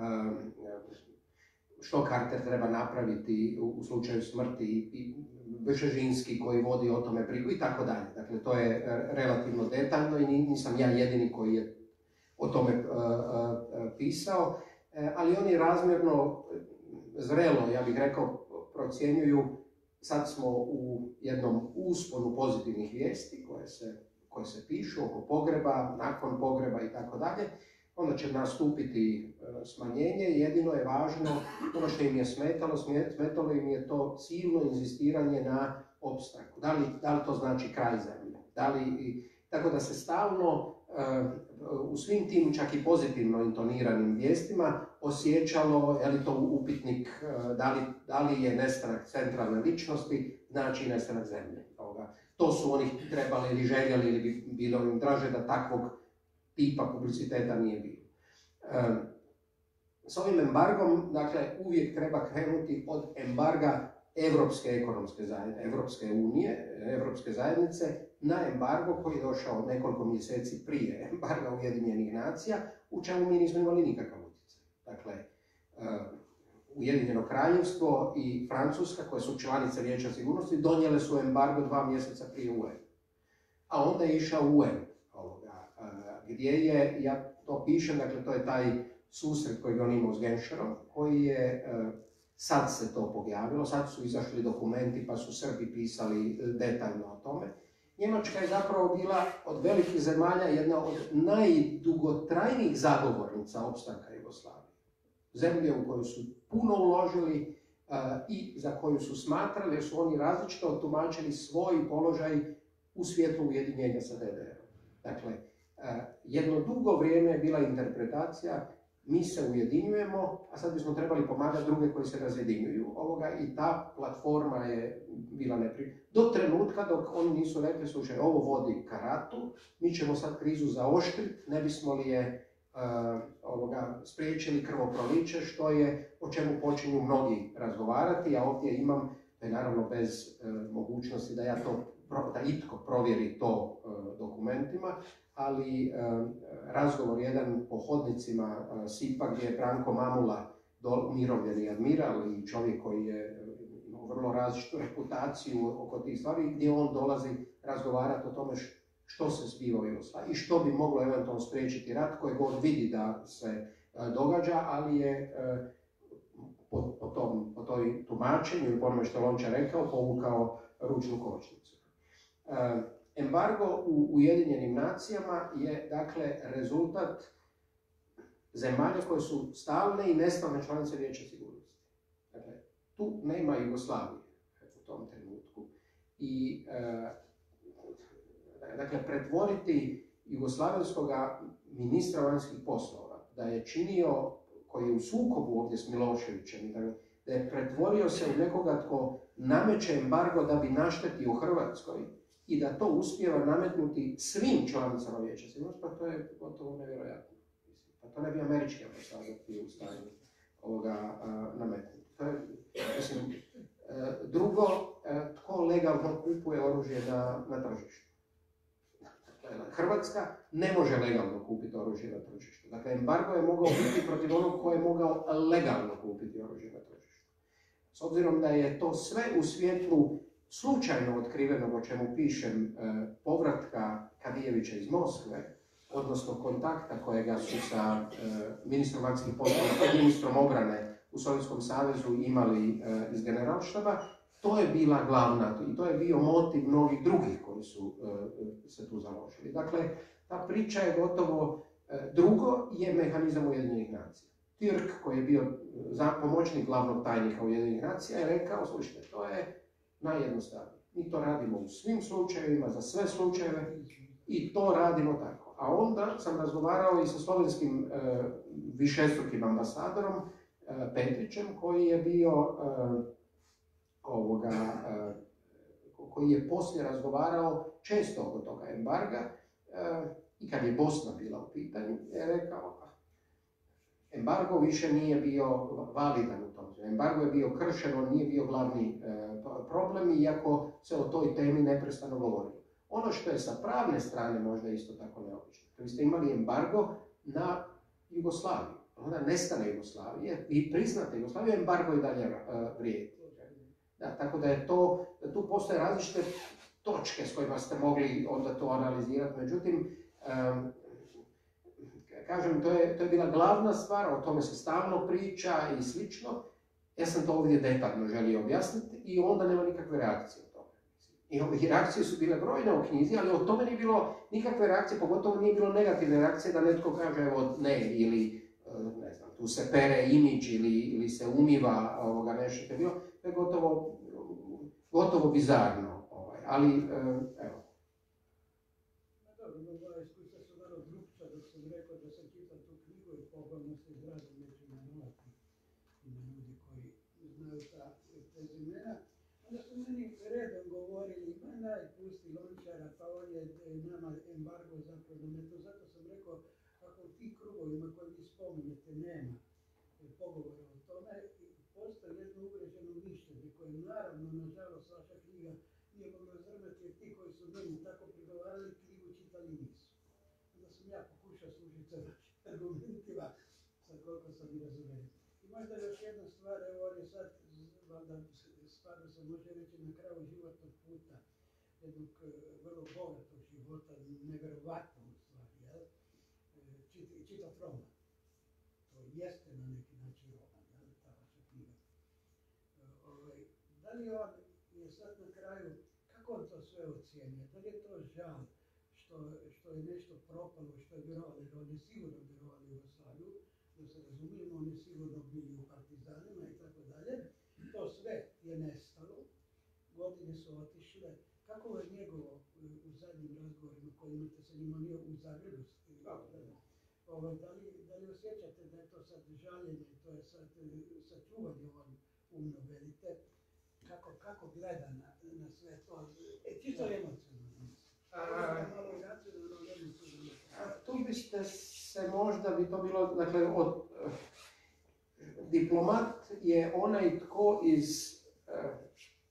što Carter treba napraviti u, u slučaju smrti i Bržežinski koji vodi o tome brigu i tako dalje. Dakle, to je relativno detaljno i nisam ja jedini koji je o tome uh, uh, pisao, uh, ali oni razmjerno zrelo, ja bih rekao, procjenjuju, sad smo u jednom usponu pozitivnih vijesti koje se, koje se pišu oko pogreba, nakon pogreba i tako dalje, onda će nastupiti uh, smanjenje, jedino je važno, ono što im je smetalo, smetalo im je to silno inzistiranje na opstanku. Da li, da li to znači kraj zemlje? Da li, tako da se stalno uh, u svim tim čak i pozitivno intoniranim vijestima osjećalo, je li to upitnik, uh, da, li, da li je nestanak centralne ličnosti, znači nestanak zemlje. Toga. To su oni trebali ili željeli ili bi bilo im draže da takvog tipa publiciteta nije bilo. Um, s ovim embargom, dakle, uvijek treba krenuti od embarga Evropske ekonomske zajednice, Evropske unije, Evropske zajednice, na embargo koji je došao nekoliko mjeseci prije embarga Ujedinjenih nacija, u čemu mi nismo imali nikakav utjecaj. Dakle, uh, Ujedinjeno kraljevstvo i Francuska, koje su članice Vijeća sigurnosti, donijele su embargo dva mjeseca prije U N. A onda je išao U N. Gdje je, ja to pišem, dakle to je taj susret koji je on imao s Genscherom, koji je, sad se to pojavilo, sad su izašli dokumenti pa su Srbi pisali detaljno o tome. Njemačka je zapravo bila od velikih zemalja jedna od najdugotrajnijih zagovornica opstanka Jugoslavije. Zemlje u koju su puno uložili uh, i za koju su smatrali, jer su oni različito tumačili svoj položaj u svijetlu ujedinjenja sa D D R-om. Dakle, uh, jedno dugo vrijeme je bila interpretacija, mi se ujedinjujemo, a sad bismo trebali pomagati druge koji se razjedinjuju ovoga i ta platforma je bila neprijateljna. Do trenutka dok oni nisu rekli, slušaj, ovo vodi ka ratu, mi ćemo sad krizu zaoštriti, ne bismo li je uh, ovoga, spriječili krvoproliće, što je o čemu počinju mnogi razgovarati, a ovdje imam, to je naravno bez uh, mogućnosti da ja to da itko provjeri to dokumentima, ali razgovor jedan po hodnicima Sipa gdje je Branko Mamula, umirovljeni admiral i čovjek koji je imao vrlo različitu reputaciju oko tih stvari, gdje on dolazi razgovarati o tome što se zbiva u Jugoslaviji i što bi moglo eventualno spriječiti rat koji god vidi da se događa, ali je po, po, tom, po toj tumačenju i po onome što je Lončar rekao, povukao ručnu kočnicu. Embargo u Ujedinjenim nacijama je dakle rezultat zemalja koje su stalne i nestalne članice Vijeća sigurnosti. Dakle, tu nema Jugoslavije u tom trenutku. I e, dakle, pretvoriti jugoslavenskog ministra vanjskih poslova, da je činio, koji je u sukobu ovdje s Miloševićem, da je pretvorio se u nekoga tko nameće embargo da bi naštetio u Hrvatskoj i da to uspijeva nametnuti svim članicama Vijeća sigurnosti, pa to je gotovo nevjerojatno. Pa to ne bi američki ambasador bio u stanju ovoga uh, nametnuti. To je, mislim, uh, drugo, uh, tko legalno kupuje oružje na, na tržištu? Hrvatska ne može legalno kupiti oružje na tržištu. Dakle, embargo je mogao biti protiv onog ko je mogao legalno kupiti oružje na tržištu. S obzirom da je to sve u svjetlu slučajno otkrivenog, o čemu pišem, povratka Kadijevića iz Moskve, odnosno kontakta kojega su sa ministrom vanjskih poslova i ministrom obrane u Sovjetskom savezu imali iz generalštaba, to je bila glavna, i to je bio motiv mnogih drugih koji su uh, se tu založili. Dakle, ta priča je gotovo, uh, drugo je mehanizam Ujedinjenih nacija. Türk, koji je bio pomoćnik glavnog tajnika Ujedinjenih nacija, je rekao, slušajte, to je najjednostavnije. Mi to radimo u svim slučajevima, za sve slučajeve, i to radimo tako. A onda sam razgovarao i sa slovenskim uh, višestrukim ambasadorom, uh, Petrićem, koji je bio uh, ovoga, koji je poslije razgovarao često oko toga embarga i kad je Bosna bila u pitanju, je rekao embargo više nije bio validan u tom. Embargo je bio kršen, on nije bio glavni problem, iako se o toj temi neprestano govorilo. Ono što je sa pravne strane možda isto tako neobično. Vi ste imali embargo na Jugoslaviju. Onda nestane Jugoslavije i priznate Jugoslaviju, embargo i dalje vrijedi. Da, tako da je to, da tu postoje različite točke s kojima ste mogli onda to analizirati. Međutim, um, kažem, to je, to je bila glavna stvar, o tome se stalno priča i slično. Ja sam to ovdje detaljno želio objasniti i onda nema nikakve reakcije o tome. I reakcije su bile brojne u knjizi, ali o tome nije bilo nikakve reakcije, pogotovo nije bilo negativne reakcije da netko kaže evo ne, ili ne znam, tu se pere imidž ili, ili se umiva ovoga nešto što je bilo. To je gotovo, gotovo bizarno, ovaj, ali evo. Dobro, moja iskustva su malo drugčija, dok sam rekao da sam čitao tu knjigu i pobavno se izrazim neću imenovati ima ljudi koji znaju ta prezimena. Onda su meni redom govorili imena i pusti Lončara, pa on je nama embargo zapravo nametnuo. Zato sam rekao, ako u tih krugovima koje vi spominjete nema pogovora o tome, postoji jedno uvreženo mišljenje koje naravno, nažalost, vaša knjiga nije mogla zrnati jer ti koji su meni tako prigovarali knjigu čitali nisu. Onda sam ja pokušao služiti sa vašim argumentima, sad koliko sam i razumijem. I možda još jedna stvar, evo on je sad, valjda stvarno se može reći na kraju životnog puta, jednog vrlo bogatog života, nevjerovatno u stvari, jel? Čitav roman. To jeste na neki način roman, jel? Ta vaša knjiga. Da li on je sad na kraju, kako on to sve ocjenio? Da li je to žal što, što je nešto propalo, što je vjerovali, jer on je sigurno vjerovali u Jugoslaviju, da se razumijemo, on je sigurno bili u partizanima i tako dalje. To sve je nestalo, godine su otišle. Kako je njegovo u zadnjim razgovorima koji imate sa njim, on je u Zagrebu? Ovaj, da, li, da li osjećate da je to sad žaljenje, to je sad sačuvanje on umno velite? Kako, kako gleda na, na sve to? E, čisto emocionalno. Malo i racionalno, emocionalno. Tu biste se možda bi to bilo, dakle, od, uh, diplomat je onaj tko iz uh,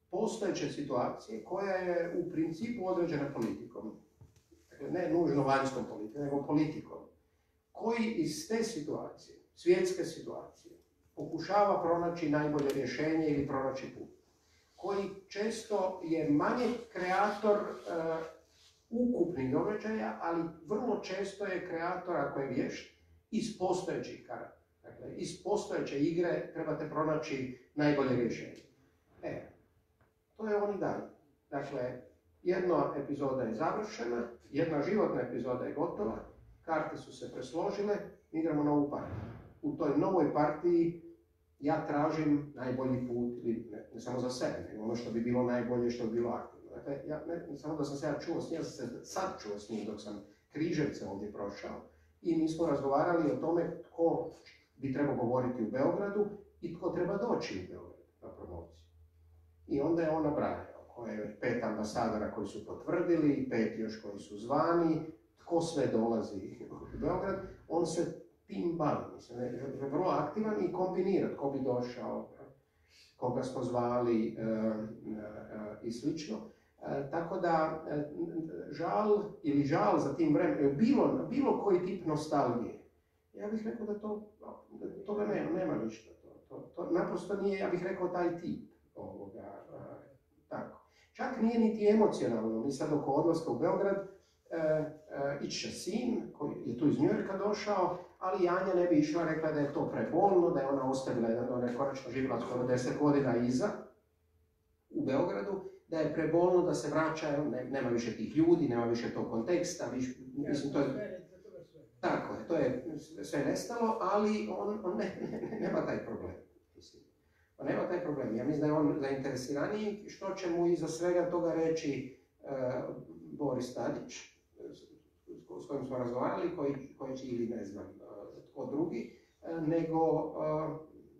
postojeće situacije koja je u principu određena politikom. Dakle, ne nužno vanjskom politikom, nego politikom. Koji iz te situacije, svjetske situacije, pokušava pronaći najbolje rješenje ili pronaći put. Koji često je manje kreator uh, ukupnih događaja, ali vrlo često je kreator, ako je vješt, iz postojećih karata. Dakle, iz postojeće igre trebate pronaći najbolje rješenje. E, to je on i dalje. Dakle, jedna epizoda je završena, jedna životna epizoda je gotova, karte su se presložile, igramo novu partiju. U toj novoj partiji ja tražim najbolji put, ne, ne samo za sebe, nego ono što bi bilo najbolje, što bi bilo aktivno. Dakle, ja, ne, ne samo da sam se ja čuo s njim, ja sam se sad čuo s njim dok sam Križevce ovdje prošao i mi smo razgovarali o tome tko bi trebao govoriti u Beogradu i tko treba doći u Beograd na promociju. I onda je on nabrajao koje je pet ambasadora koji su potvrdili, pet još koji su zvani, tko sve dolazi u Beograd, on se tim bavi, mislim, je vrlo aktivan i kombinira tko bi došao, koga smo zvali e, e, i slično. E, tako da, e, žal ili žal za tim vremenom, bilo, bilo koji tip nostalgije, ja bih rekao da to, da toga nema, nema ništa. To, to, to naprosto nije, ja bih rekao, taj tip ovoga, a, tako. Čak nije niti emocionalno, mi sad oko odlaska u Beograd, e, e, ići će sin, koji je tu iz Njujorka došao, ali Anja ne bi išla, rekla da je to prebolno, da je ona ostavila, da ona je konačno živjela skoro deset godina iza u Beogradu, da je prebolno da se vraća, ne, nema više tih ljudi, nema više tog konteksta, više, mislim, to je... Tako je, to je sve nestalo, ali on, on ne, ne, nema taj problem. Mislim. On nema taj problem. Ja mislim da je on zainteresiraniji, što će mu iza svega toga reći uh, Boris Tadić, s kojim smo razgovarali, koji, koji će ili ne znam uh, tko drugi, uh, nego, uh,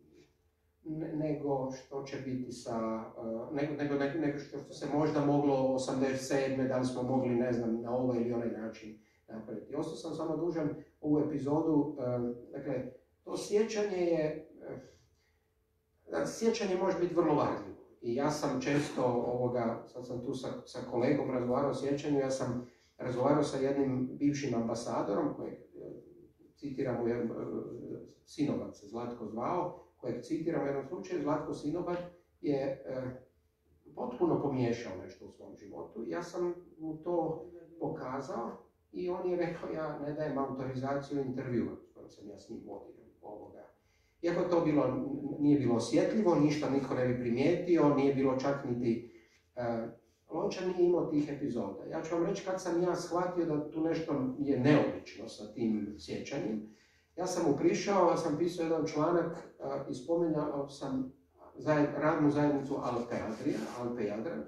ne, nego što će biti sa, uh, nego, nego, nego što, što se možda moglo osamdeset sedme da li smo mogli, ne znam, na ovaj ili onaj način napraviti. Ostao sam samo dužan ovu epizodu, uh, dakle, to sjećanje je, uh, sjećanje može biti vrlo varljivo. I ja sam često ovoga, sad sam tu sa, sa kolegom razgovarao o sjećanju, ja sam razgovarao sa jednim bivšim ambasadorom, kojeg citiram u jednom, Sinovac se Zlatko zvao, kojeg citiram u jednom slučaju, Zlatko Sinovac je uh, potpuno pomiješao nešto u svom životu. Ja sam mu to pokazao i on je rekao, ja ne dajem autorizaciju intervjua, s kojom sam ja s njim vodio ovoga. Iako to bilo, nije bilo osjetljivo, ništa niko ne bi primijetio, nije bilo čak niti... Uh, Lončar nije imao tih epizoda. Ja ću vam reći kad sam ja shvatio da tu nešto je neobično sa tim sjećanjem. Ja sam mu prišao, ja sam pisao jedan članak uh, i spominjao sam zajed, radnu zajednicu Alpe Adria, Alpe Jadran.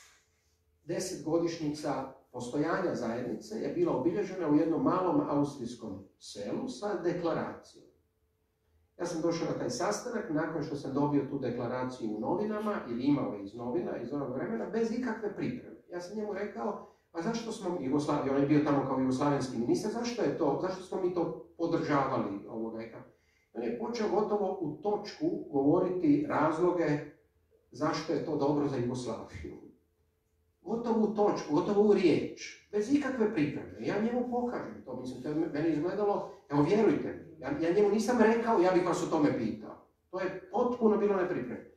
Desetgodišnjica postojanja zajednice je bila obilježena u jednom malom austrijskom selu sa deklaracijom. Ja sam došao na taj sastanak nakon što sam dobio tu deklaraciju u novinama, ili imao iz novina, iz onog vremena, bez ikakve pripreme. Ja sam njemu rekao, pa zašto smo, Jugoslavija, on je bio tamo kao jugoslavenski ministar, zašto je to, zašto smo mi to podržavali ovoga i kako? On je počeo gotovo u točku govoriti razloge zašto je to dobro za Jugoslaviju. Gotovo u točku, gotovo u riječ, bez ikakve pripreme. Ja njemu pokažem to, mislim, to je meni izgledalo, evo vjerujte mi, ja, ja njemu nisam rekao, ja bih vas o tome pitao. To je potpuno bilo nepripremljeno.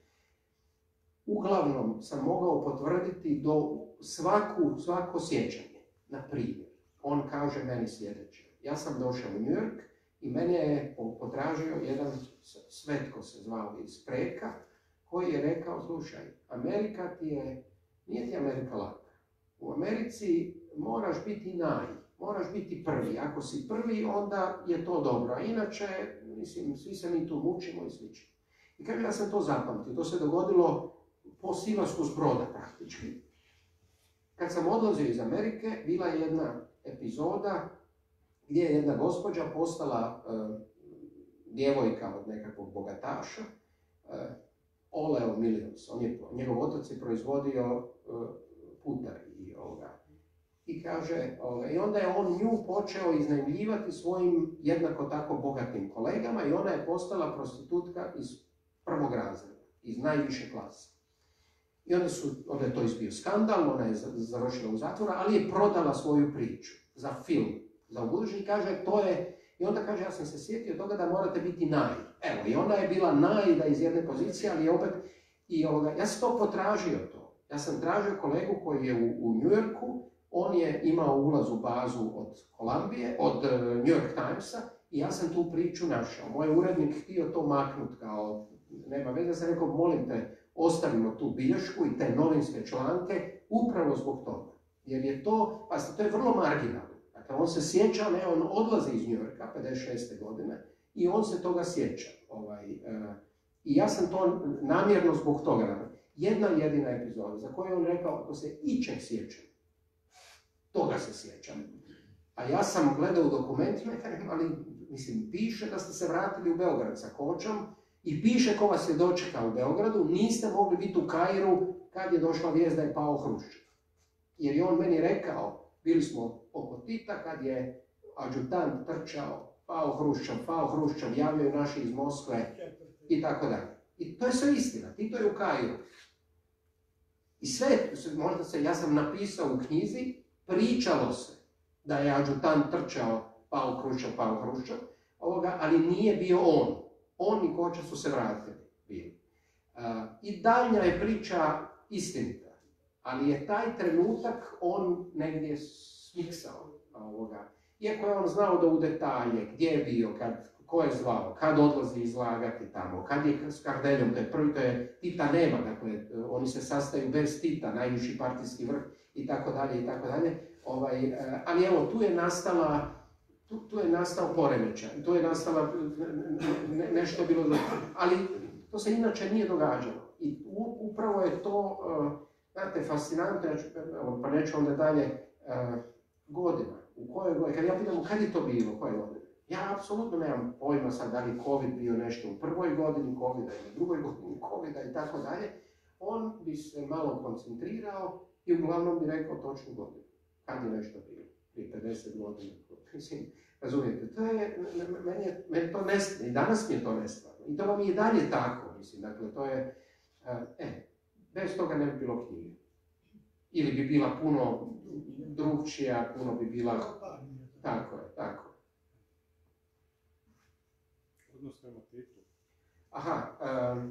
Uglavnom sam mogao potvrditi do svaku, svako sjećanje. Na primjer, on kaže meni sljedeće. Ja sam došao u New York i mene je potražio jedan Svetko se zvao iz Preka, koji je rekao, slušaj, Amerika ti je, nije ti Amerika laka. U Americi moraš biti naj, moraš biti prvi. Ako si prvi, onda je to dobro. A inače, mislim, svi se mi tu mučimo i slično. I kaže, ja sam to zapamtio. To se dogodilo po silasku s broda praktički. Kad sam odlazio iz Amerike, bila je jedna epizoda gdje je jedna gospođa postala uh, djevojka od nekakvog bogataša, uh, Oleo Millions. On je, njegov otac je proizvodio uh, putar i ovoga. I kaže, ovoga, i onda je on nju počeo iznajmljivati svojim jednako tako bogatim kolegama i ona je postala prostitutka iz prvog razreda, iz najviše klase. I onda, su, onda je to izbio skandal, ona je završila u zatvoru, ali je prodala svoju priču za film, za ubuduće i kaže to je, i onda kaže ja sam se sjetio toga da morate biti naj. Evo, i ona je bila naj da iz jedne pozicije, ali je opet, i ovoga, ja sam to potražio to. Ja sam tražio kolegu koji je u, u New Yorku, on je imao ulaz u bazu od Columbije, od uh, New York Timesa, i ja sam tu priču našao. Moj urednik htio to maknut kao, nema veze, ja sam rekao, molim te, ostavimo tu bilješku i te novinske članke upravo zbog toga. Jer je to, pa to je vrlo marginalno. Dakle, on se sjeća, ne, on odlazi iz New Yorka, pedeset šeste godine, i on se toga sjeća. Ovaj, uh, I ja sam to namjerno zbog toga napravio. Jedna jedina epizoda za koju je on rekao, ako se ičeg sjećam, toga se sjećam. A ja sam gledao u dokumentima, ali mislim, piše da ste se vratili u Beograd sa kočom i piše ko vas je dočekao u Beogradu, niste mogli biti u Kairu kad je došla vijest da je pao Hruščov. Jer je on meni rekao, bili smo oko Tita kad je adjutant trčao, pao Hruščov, pao Hruščov, javljaju naši iz Moskve i tako dalje. I to je sve istina, Tito je u Kairu. I sve, možda se, ja sam napisao u knjizi, pričalo se da je adjutant trčao, pao Hruščov, pao Hruščov, ovoga, ali nije bio on. On i koča su se vratili. Bili. Uh, I daljnja je priča istinita, ali je taj trenutak on negdje smiksao. Ovoga. Iako je on znao da u detalje, gdje je bio, kad, ko je zvao, kad odlazi izlagati tamo, kad je s Kardeljom, to je prvi, to je Tita nema, dakle, oni se sastaju bez Tita, najviši partijski vrh i tako dalje i tako dalje. Ovaj, uh, ali evo, tu je nastala Tu, tu je nastao poremećaj, tu je nastala ne, nešto bilo, ali to se inače nije događalo. I u, upravo je to, uh, znate, fascinantno, ja ću, pa neću onda dalje, uh, godina, u kojoj godini, kad ja pitam kad je to bilo, koje godine, ja apsolutno nemam pojma sad da li je COVID bio nešto u prvoj godini covida ili drugoj godini covida i tako dalje, on bi se malo koncentrirao i uglavnom bi rekao točnu godinu, kad je nešto bilo, prije pedeset godina. Mislim, razumijete, to je, meni, je, meni to nestvarno, i danas mi je to nestvarno. I to vam je i dalje tako, mislim, dakle, to je, e, bez toga ne bi bilo knjige. Ili bi bila puno drugčija, puno bi bila, tako je, tako je. Odnos prema Titu. Aha, um,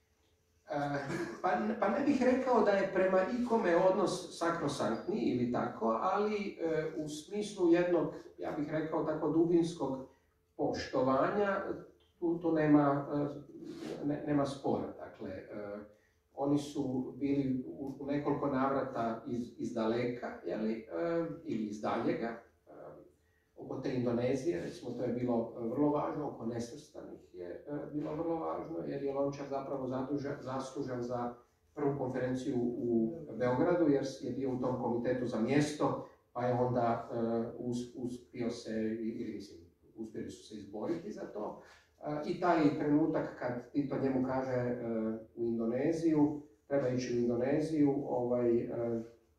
uh, pa, pa ne bih rekao da je prema ikome odnos sakrosanktni ili tako, ali uh, u smislu jednog, ja bih rekao, tako dubinskog poštovanja, tu, tu nema, uh, ne, nema spora. Dakle, uh, oni su bili u, u nekoliko navrata iz, iz daleka, jeli, uh, ili iz daljega, uh, oko te Indonezije, recimo, to je bilo vrlo važno, oko nesvrstanih je uh, bilo vrlo važno, jer je Lončar zapravo zadužen, zaslužan za prvu konferenciju u Beogradu, jer je bio u tom komitetu za mjesto, pa je onda uh, us, uspio se, ili mislim, uspjeli su se izboriti za to. Uh, I taj trenutak kad Tito njemu kaže uh, u Indoneziju, treba ići u Indoneziju, ovaj, uh,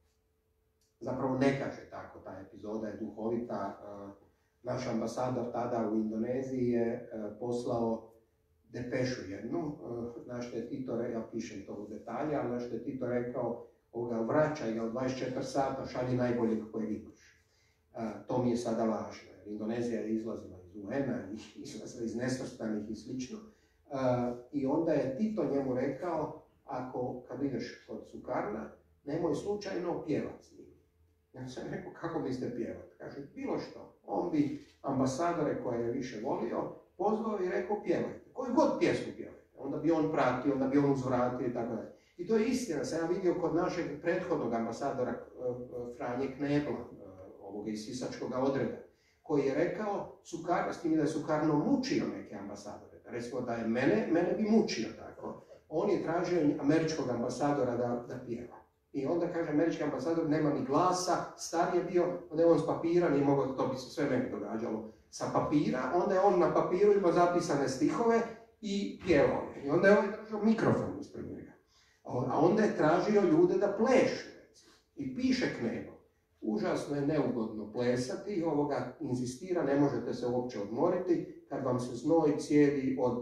zapravo ne kaže tako, ta epizoda je duhovita. Uh, naš ambasador tada u Indoneziji je uh, poslao depešu jednu, uh, na što je Tito, ja pišem to u detalje, ali na što je Tito rekao, ovoga, vraćaj ga u dvadeset četiri sata, šalji najboljeg kojeg imaš. Uh, to mi je sada važno, jer Indonezija je izlazila iz U N-a, izlazila iz nesvrstanih i slično. Uh, I onda je Tito njemu rekao, ako kad ideš kod Sukarna, nemoj slučajno pjevat s njim. Ja sam rekao, kako biste pjevat? Kaže, bilo što. On bi ambasadore koje je više volio, pozvao i rekao, pjevajte. Koju god pjesmu pjevajte. Onda bi on pratio, onda bi on uzvratio i tako dalje. I to je istina, sam ja vidio kod našeg prethodnog ambasadora Franje Knebla, ovoga iz Sisačkog odreda, koji je rekao, Sukarno, s tim da je Sukarno mučio neke ambasadore. Recimo da je mene, mene bi mučio tako. On je tražio američkog ambasadora da, da pjeva. I onda kaže, američki ambasador nema ni glasa, star je bio, onda je on s papira, nije mogao, to bi se sve meni događalo, sa papira, onda je on na papiru imao zapisane stihove i pjevao. I onda je on držao mikrofon ispred njega. A onda je tražio ljude da plešu, recimo. I piše Knebo, užasno je neugodno plesati, ovoga inzistira, ne možete se uopće odmoriti, kad vam se znoj cijedi od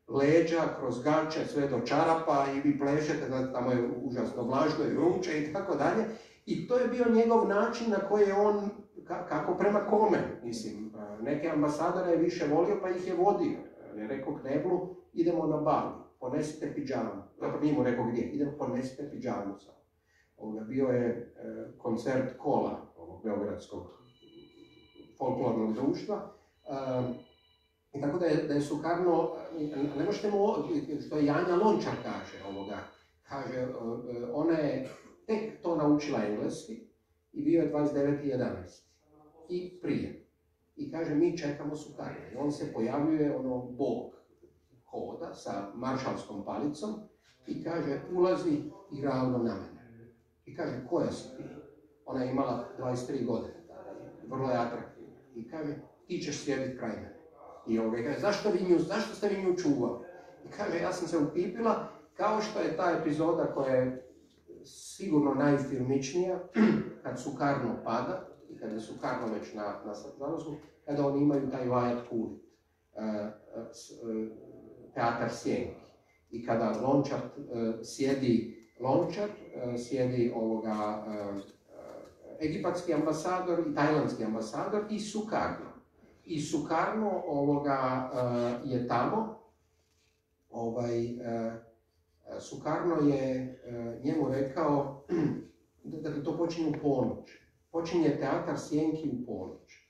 leđa, kroz gače, sve do čarapa i vi plešete, da tamo je užasno vlažno i vruće i tako dalje. I to je bio njegov način na koji je on, kako prema kome, mislim, neke ambasadore je više volio pa ih je vodio. Je rekao Kneblu, idemo na Bali, ponesite pidžamu. Zapravo nije mu rekao gdje, idemo ponesite pidžamu samo. Ovoga, bio je e, koncert Kola, ovog beogradskog folklornog društva. E, I tako da je, da je Sukarno, ne možete mu, što je Janja Lončar kaže ovoga, kaže, ona je tek to naučila engleski i bio je dvadeset deveti jedanaesti i prije. I kaže, mi čekamo Sukarna. I on se pojavljuje, ono, bog hoda sa maršalskom palicom i kaže, ulazi i ravno na mene. I kaže, koja si ti? Ona je imala dvadeset tri godine, vrlo je atraktivna. I kaže, ti ćeš sjediti kraj mene. I ovaj kaže, zašto, vi nju, zašto ste vi nju čuvali? I kaže, ja sam se upipila, kao što je ta epizoda koja je sigurno najfilmičnija, kad Sukarno pada, i kada je Sukarno već na, na zanosu, kada oni imaju taj Wyatt Kulit, uh, uh, teatar sjenki. I kada Lončar uh, sjedi, Lončar uh, sjedi ovoga uh, uh, egipatski ambasador i tajlandski ambasador i Sukarno. I Sukarno ovoga uh, je tamo, ovaj, uh, Sukarno je uh, njemu rekao da, da to počinje u ponoć. Počinje teatar sjenki u ponoć.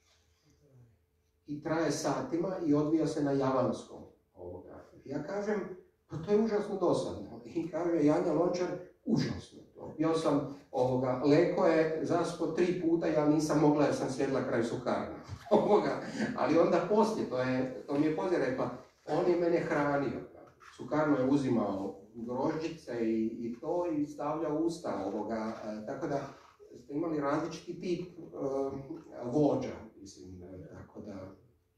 I traje satima i odvija se na Javanskom ovoga. Ja kažem, pa to je užasno dosadno. I kaže Janja Lončar, užasno to. Bio sam ovoga, Leko je zaspo tri puta, ja nisam mogla jer sam sjedla kraj Sukarna. Ovoga. Ali onda poslije, to, je, to mi je poslije rekla, on je mene hranio. Sukarno je uzimao grožđice i, i to i stavljao u usta ovoga. E, tako da ste imali različiti tip uh, vođa, mislim, tako da...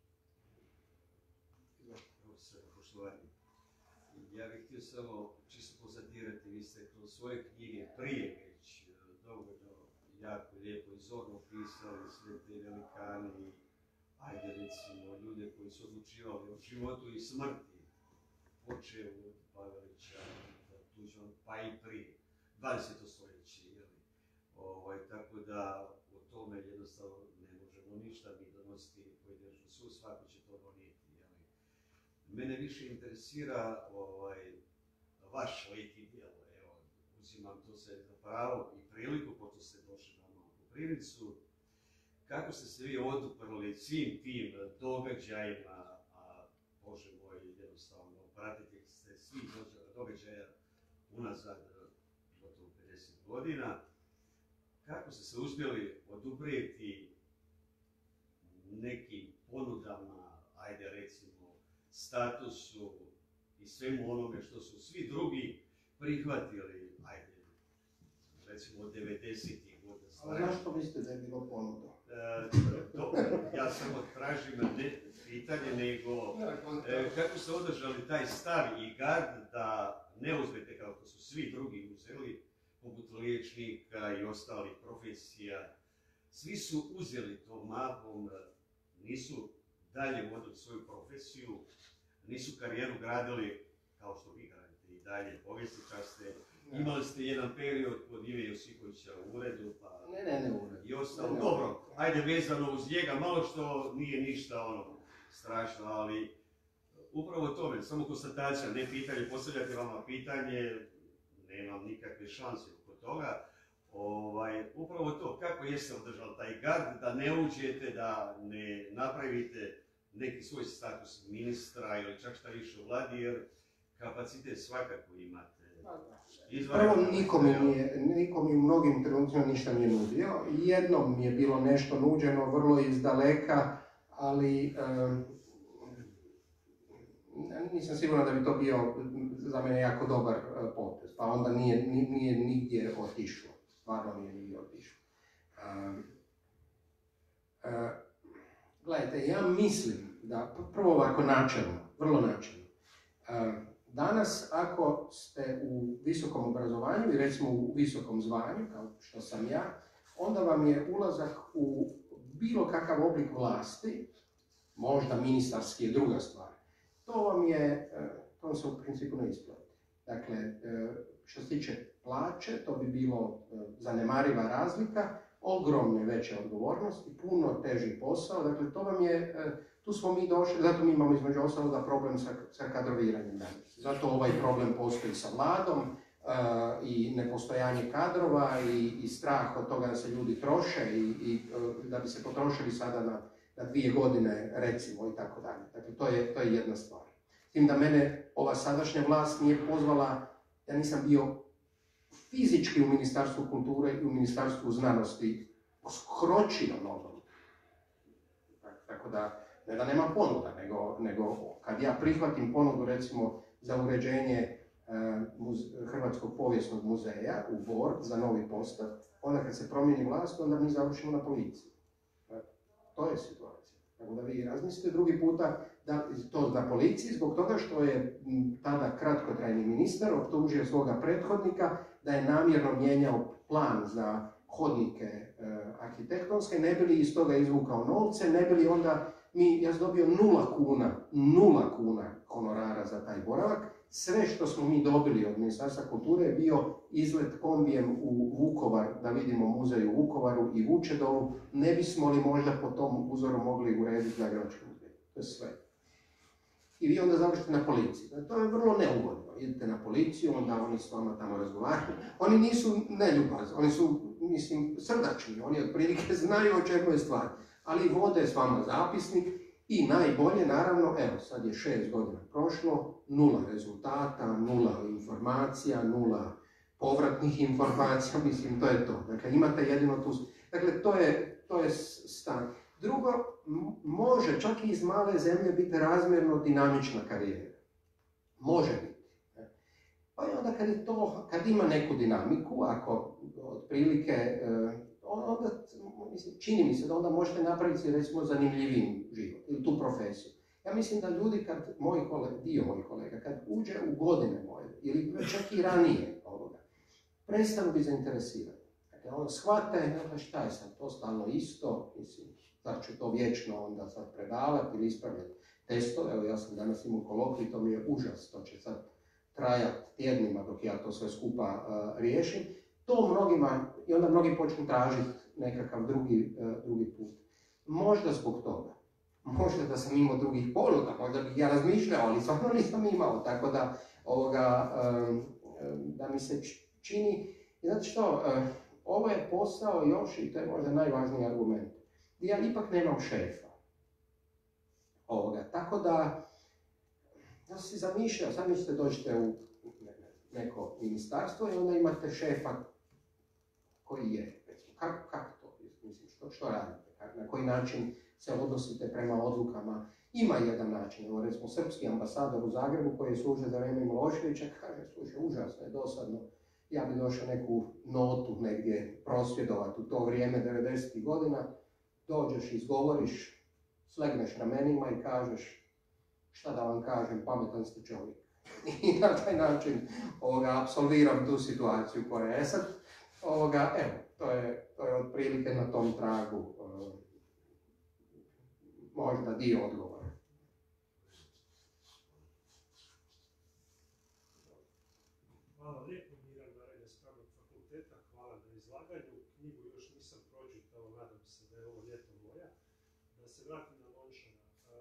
Poštovanje, ja bih htio samo čisto konstatirati, vi ste kroz svoje knjige prije već dovoljno jako lijepo i zorno pisali sve te velikani, ajde recimo, ljude koji su odlučivali o životu i smrti, počeo od Pavelića, Tuđman, pa i prije, dvadeseto stoljeće. Ovaj, tako da o tome jednostavno ne možemo ništa mi donositi pojedinačnu sud, svako će to donijeti. Jeli. Mene više interesira ovaj, vaš lik i djelo. Evo, uzimam to se za pravo i priliku, pošto ste došli na Novu Koprivnicu. Kako ste se vi oduprli svim tim događajima, a Bože moj, jednostavno pratite ste svih događaja unazad gotovo pedeset godina. Kako ste se uspjeli oduprijeti nekim ponudama, ajde recimo, statusu i svemu onome što su svi drugi prihvatili, ajde, recimo od devedesetih godina. Ali zašto mislite da je bilo ponuda? E, dobro, ja samo tražim ne pitanje, nego e, kako ste održali taj stav i gard da ne uzmete kako su svi drugi uzeli, poput liječnika i ostalih profesija. Svi su uzeli to mahom, nisu dalje vodili svoju profesiju, nisu karijeru gradili kao što vi gradite i dalje. Povjesničar ste, imali ste jedan period kod Ive Josipovića u uredu, pa ne, ne, ne uredu. I ostalo. Dobro, ajde vezano uz njega, malo što nije ništa ono strašno, ali upravo tome, samo konstatacija, ne pitanje, postavljate vama pitanje, nemam nikakve šanse oko toga. Ovaj, upravo to, kako jeste održali taj gard, da ne uđete, da ne napravite neki svoj status ministra ili čak šta više u vladi, jer kapacitet svakako imate. Prvo, niko mi, nije, niko mi u mnogim trenucima ništa nije nudio. Jednom mi je bilo nešto nuđeno, vrlo izdaleka, ali um, nisam siguran da bi to bio za mene jako dobar uh, potez, pa onda nije, nije nigdje otišlo, stvarno nije nigdje otišlo. Um, uh, gledajte, ja mislim da, prvo ovako načelno, vrlo načelno, uh, danas ako ste u visokom obrazovanju i recimo u visokom zvanju, kao što sam ja, onda vam je ulazak u bilo kakav oblik vlasti, možda ministarski je druga stvar, to vam je, To vam se u principu ne isplati. Dakle, što se tiče plaće, to bi bilo zanemariva razlika, ogromne veće odgovornosti, puno teži posao. Dakle, to vam je, tu smo mi došli, zato mi imamo između ostaloga problem sa, sa kadroviranjem danas. Zato ovaj problem postoji sa vladom uh, i nepostojanje kadrova i, i strah od toga da se ljudi troše i, i uh, da bi se potrošili sada na, na dvije godine, recimo, i tako dalje. Dakle, to je, to je jedna stvar. S tim da mene ova sadašnja vlast nije pozvala, ja nisam bio fizički u Ministarstvu kulture i u Ministarstvu znanosti skročio nogom. Tako da, ne da nema ponuda, nego, nego kad ja prihvatim ponudu, recimo, za uređenje e, muze, Hrvatskog povijesnog muzeja u Bor za novi postav, onda kad se promijeni vlast, onda mi završimo na policiji. E, to je situacija. Tako da vi razmislite drugi puta da to na policiji, zbog toga što je tada kratkotrajni ministar optužio svoga prethodnika da je namjerno mijenjao plan za hodnike e, arhitektonske, ne bi li iz toga izvukao novce, ne bi li onda mi, ja sam dobio nula kuna, nula kuna honorara za taj boravak. Sve što smo mi dobili od Ministarstva kulture je bio izlet kombijem u Vukovar, da vidimo muzej u Vukovaru i Vučedovu. Ne bismo li možda po tom uzoru mogli urediti Zagrebački muzej. To je sve. I vi onda završite na policiji. To je vrlo neugodno. Idete na policiju, onda oni s vama tamo razgovaraju. Oni nisu neljubazni, oni su, mislim, srdačni. Oni otprilike znaju o čemu je stvar. Ali vode s vama zapisnik i najbolje, naravno, evo, sad je šest godina prošlo, nula rezultata, nula informacija, nula povratnih informacija, mislim, to je to. Dakle, imate jedino tu... Dakle, to je, to je stan. Drugo, može čak i iz male zemlje biti razmjerno dinamična karijera. Može biti. Pa i onda kad, je to, kad ima neku dinamiku, ako otprilike, onda, mislim, čini mi se da onda možete napraviti, recimo, zanimljivim život ili tu profesiju. Ja mislim da ljudi, kad moji kolega, dio mojih kolega, kad uđe u godine moje, ili čak i ranije ovoga, prestanu biti zainteresirani. Dakle, ono shvate, onda šta je sad, to stalno isto, mislim, sad ću to vječno onda sad predavati ili ispravljati testove. Evo, ja sam danas imao kolokvij, to mi je užas, to će sad trajati tjednima dok ja to sve skupa uh, riješim. To mnogima, i onda mnogi počnu tražiti nekakav drugi, uh, drugi put. Možda zbog toga. Možda da sam imao drugih ponuda, možda bih ja razmišljao, ali stvarno nisam imao. Tako da, ovoga, um, da mi se čini, znate što, uh, ovo je posao još, i to je možda najvažniji argument, ja ipak nemam šefa. Ovoga. Tako da, ja sam si zamišljao, sad mislite dođete u neko ministarstvo i onda imate šefa koji je, kako, kako to, mislim, što, što radite, na koji način se odnosite prema odlukama. Ima jedan način, evo recimo srpski ambasador u Zagrebu koji je služio za vrijeme Miloševića, kaže, slušaj, užasno je, dosadno, ja bi došao neku notu negdje prosvjedovati u to vrijeme devedesetih godina, dođeš, izgovoriš, slegneš ramenima i kažeš, šta da vam kažem, pametan ste čovjek. I na taj način ovoga, apsolviram tu situaciju koja je sad. Ovoga, evo, to je, to je otprilike na tom tragu uh, možda dio odgovora. Hvala lijepo, Miran Maranja s Pravnog fakulteta, hvala na izlaganju. Knjigu još nisam pročitao, nadam se da je ovo ljeto moja. Da se vratim na Lončara.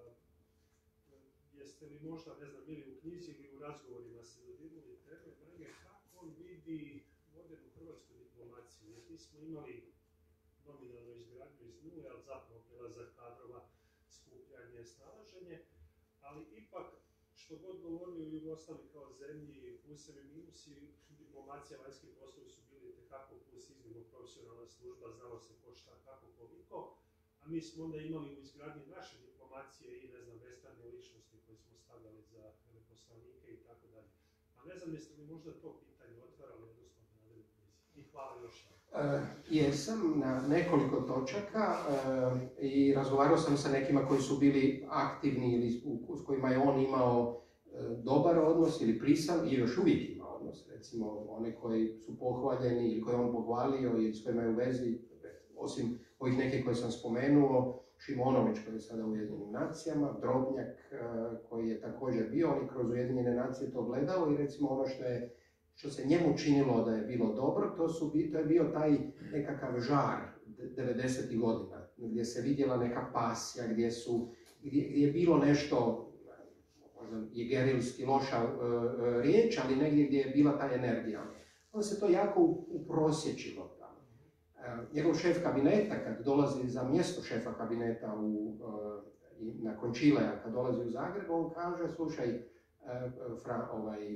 Jeste li možda, ne znam, ili u knjizi ili u razgovorima se dodirnuli teme, naime, kako on vidi modernu hrvatsku diplomaciju? Jer mi smo imali nominalno izgradnju iz nule, ali zapravo prelazak kadrova, skupljanje, snalaženje, ali ipak, što god govorili o Jugoslaviji kao zemlji, plusevi i minusi, diplomacija, vanjski poslovi su bili tekako plus, iznimno profesionalna služba, znalo se ko šta, kako, koliko, a mi smo onda imali u izgradnji naše diplomacije i, ne znam, estradne ličnosti koje smo stavljali za veleposlanike i tako dalje. Pa ne znam, jeste li možda to pitanje otvarali, odnosno na knjizi? I hvala još. Uh, jesam na nekoliko točaka uh, i razgovarao sam sa nekima koji su bili aktivni ili s kojima je on imao uh, dobar odnos ili prisan i još uvijek ima odnos. Recimo one koji su pohvaljeni ili koje on pohvalio ili s kojima je u vezi, osim ovih nekih koje sam spomenuo, Šimonović koji je sada u Ujedinjenim nacijama, Drobnjak koji je također bio, on je kroz Ujedinjene nacije to gledao i recimo ono što je što se njemu činilo da je bilo dobro, to, su, to je bio taj nekakav žar devedesetih godina, gdje se vidjela neka pasija, gdje, su, gdje, gdje je bilo nešto, možda je gerilski loša uh, riječ, ali negdje gdje je bila ta energija. Onda se to jako uprosječilo tamo. Uh, njegov šef kabineta, kad dolazi za mjesto šefa kabineta u, uh, na Končilea, kad dolazi u Zagreb, on kaže, slušaj, uh, fra, ovaj,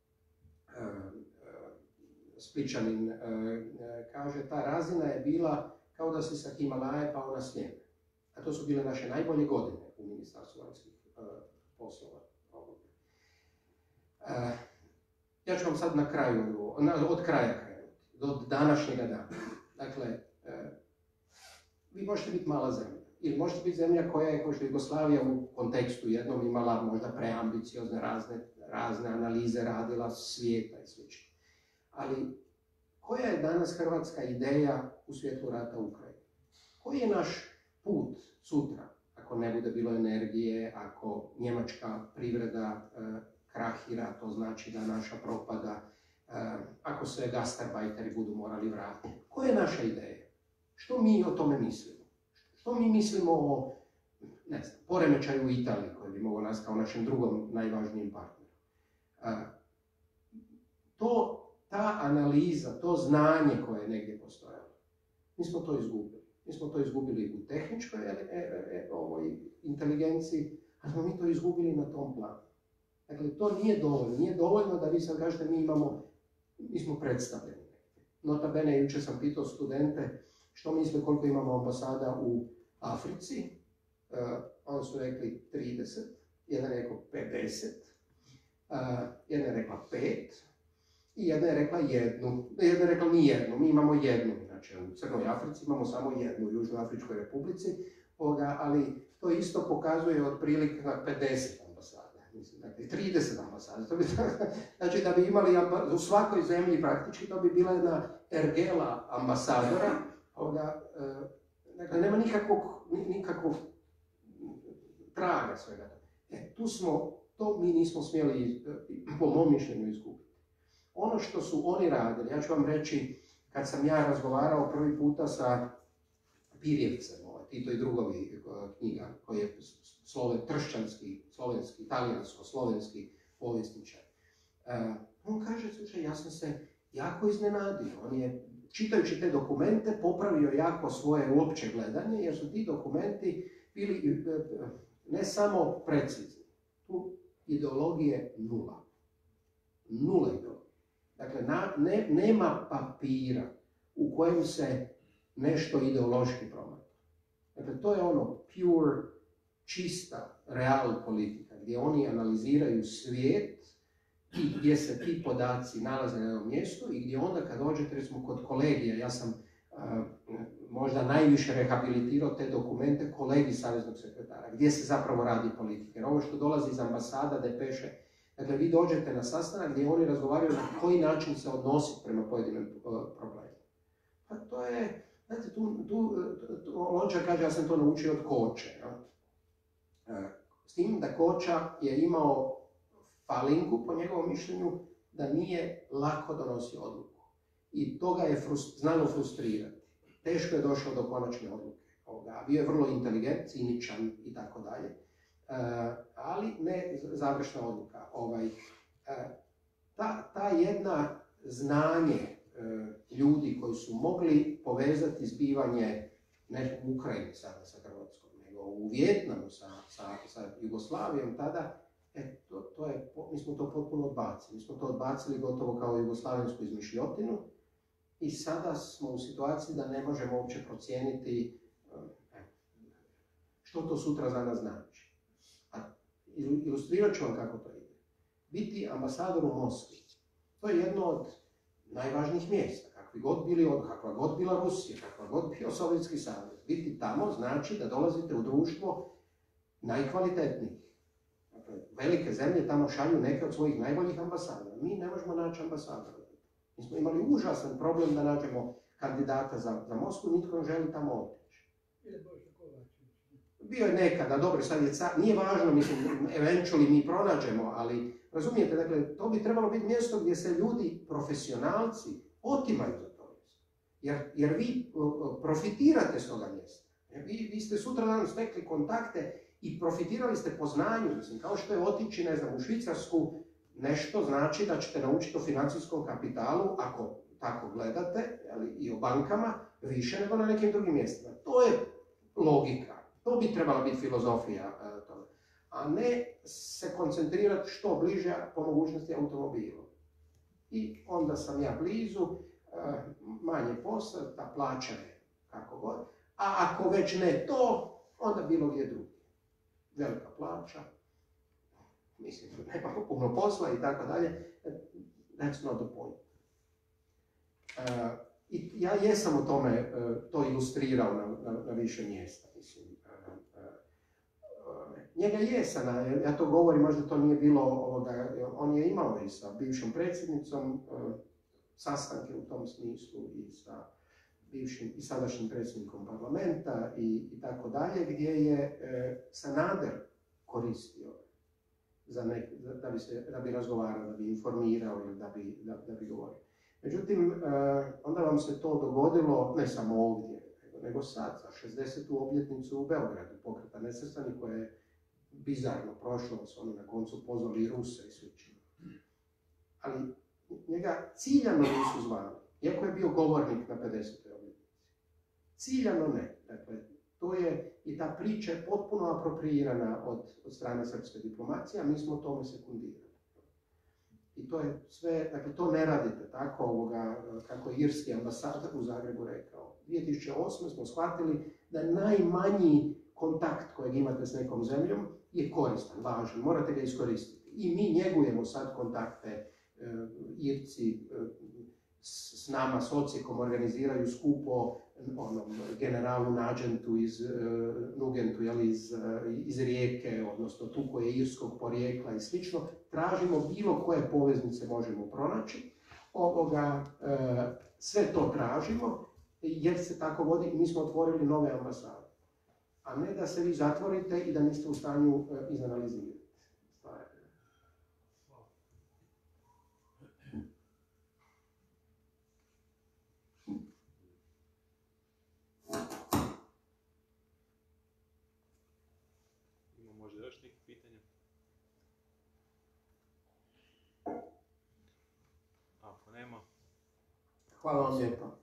Spličanin kaže, ta razina je bila kao da si sa Himalaje pao na snijeg. A to su bile naše najbolje godine u Ministarstvu vanjskih poslova. Ja ću vam sad na kraju, od kraja krenuti, do današnjega dana. Dakle, vi možete biti mala zemlja. Ili možete biti zemlja koja je, kao što je Jugoslavija u kontekstu jednom imala možda preambiciozne razne, razne analize, radila svijeta i sl. Ali koja je danas hrvatska ideja u svijetlu rata u Ukrajini? Koji je naš put sutra, ako ne bude bilo energije, ako njemačka privreda e, krahira, to znači da naša propada, e, ako se gastarbajteri budu morali vratiti? Koja je naša ideja? Što mi o tome mislimo? Što mi mislimo o, ne znam, poremećaju u Italiji, koji bi mogao nas kao našem drugom najvažnijem partneru? A, to, ta analiza, to znanje koje je negdje postojalo, mi smo to izgubili. Mi smo to izgubili u tehničkoj e, e, e, ovoj inteligenciji, ali smo mi to izgubili na tom planu. Dakle, to nije dovoljno. Nije dovoljno da vi sad kažete mi imamo, mi smo predstavljeni. Nota bene, jučer sam pitao studente što misle koliko imamo ambasada u Africi. Uh, oni su rekli trideset, jedan je rekao pedeset, uh, jedna je rekla pet i jedna je rekla jednu. Jedna je rekla ni jednu, mi imamo jednu. Znači, u Crnoj Africi imamo samo jednu, u Južnoafričkoj republici, ovoga, ali to isto pokazuje otprilike na pedeset ambasada. Mislim, dakle, trideset ambasada. To bi, znači, da bi imali u svakoj zemlji praktički, to bi bila jedna ergela ambasadora. Ovoga, uh, dakle, nema nikakvog, nikakvog traga svega. E, tu smo, to mi nismo smjeli, po mom mišljenju, izgubiti. Ono što su oni radili, ja ću vam reći, kad sam ja razgovarao prvi puta sa Pirjevcem, ovaj, Tito i drugovi knjiga, koji je slove, tršćanski, slovenski, talijansko-slovenski povjesničar. Uh, on kaže, slušaj, ja sam se jako iznenadio. On je, čitajući te dokumente, popravio jako svoje uopće gledanje, jer su ti dokumenti bili ne samo precizni. Tu ideologije nula. Nula ideologije. Dakle, na, ne, nema papira u kojem se nešto ideološki promatra. Dakle, to je ono pure, čista, real politika, gdje oni analiziraju svijet i gdje se ti podaci nalaze na jednom mjestu i gdje onda kad dođete, recimo kod kolegija, ja sam uh, možda najviše rehabilitirao te dokumente kolegi saveznog sekretara, gdje se zapravo radi politika. Jer ovo što dolazi iz ambasada, depeše, dakle vi dođete na sastanak gdje oni razgovaraju na koji način se odnositi prema pojedinom uh, problemu. Pa to je, znate, tu, tu, tu Lončar kaže, ja sam to naučio od Koče. Ja? Uh, s tim da Koča je imao falinku, po njegovom mišljenju, da nije lako donosio odluku. I to ga je frust, znalo frustrirati. Teško je došao do konačne odluke. Ovoga. Bio je vrlo inteligent, ciničan i tako dalje. E, ali ne završna odluka. Ovaj, e, ta, ta jedna znanje e, ljudi koji su mogli povezati zbivanje ne u Ukrajini sada sa Hrvatskom, nego u Vijetnamu sa, sa, sa Jugoslavijom tada, E, to, to je, mi smo to potpuno odbacili. Mi smo to odbacili gotovo kao jugoslavensku izmišljotinu i sada smo u situaciji da ne možemo uopće procijeniti što to sutra za nas znači. A ilustrirat ću vam kako to ide. Biti ambasador u Moskvi, to je jedno od najvažnijih mjesta. Kakvi god bili od, kakva god bila Rusija, kakva god bio Sovjetski savez. Biti tamo znači da dolazite u društvo najkvalitetnijih. Velike zemlje tamo šalju neke od svojih najboljih ambasada. Mi ne možemo naći ambasadora. Mi smo imali užasan problem da nađemo kandidata za, za Moskvu, nitko ne želi tamo otići. Ili Bošo Kovačević. Bio je nekada, dobro, sad je car, nije važno, mislim, eventually mi pronađemo, ali razumijete, dakle, to bi trebalo biti mjesto gdje se ljudi, profesionalci, otimaju za to mjesto. Jer, jer vi profitirate s toga mjesta. Vi, vi ste sutra dan stekli kontakte i profitirali ste po znanju, mislim, kao što je otići, ne znam, u Švicarsku, nešto znači da ćete naučiti o financijskom kapitalu, ako tako gledate, jeli, i o bankama, više nego na nekim drugim mjestima. To je logika. To bi trebala biti filozofija uh, toga. A ne se koncentrirati što bliže po mogućnosti automobilom. I onda sam ja blizu, uh, manje posla, ta plaća je kako god. A ako već ne to, onda bilo gdje drugdje. Velika plaća, mislim, nema puno posla i tako dalje. That's not the point. Uh, i ja jesam o tome uh, to ilustrirao na, na, na više mjesta, mislim. Uh, uh, uh, njega jesam, ja to govorim, možda to nije bilo ovoga, on je imao i sa bivšom predsjednicom uh, sastanke u tom smislu i sa bivšim i sadašnjim predsjednikom parlamenta i, i tako dalje, gdje je uh, Sanader koristio za nek, da, da, bi se, da bi razgovarao, da bi informirao ili da bi, da, da bi govorio. Međutim, onda vam se to dogodilo, ne samo ovdje, nego sad, za šezdesetu obljetnicu u Beogradu, pokreta nesvrstanih, koje je bizarno prošlo, su oni na koncu pozvali i Ruse i slično. Ali njega ciljano nisu zvali, iako je bio govornik na pedesetoj obljetnici. Ciljano ne. Dakle, to je i ta priča je potpuno apropriirana od, od strane srpske diplomacije, a mi smo tome sekundirali. I to je sve, dakle, to ne radite tako, ovoga, kako je irski ambasador u Zagrebu rekao. dvije tisuće osme smo shvatili da najmanji kontakt kojeg imate s nekom zemljom je koristan, važan, morate ga iskoristiti. I mi njegujemo sad kontakte, e, Irci e, s, s nama, s Ocijekom, organiziraju skupo onom generalu Nađentu iz e, Nugentu, jel, iz, iz Rijeke, odnosno tu koje je irskog porijekla i slično. Tražimo bilo koje poveznice možemo pronaći. Ovoga, e, sve to tražimo, jer se tako vodi, mi smo otvorili nove ambasade. A ne da se vi zatvorite i da niste u stanju e, izanalizirati. Ima možda još nekih pitanja? Ako nema... Hvala vam lijepo.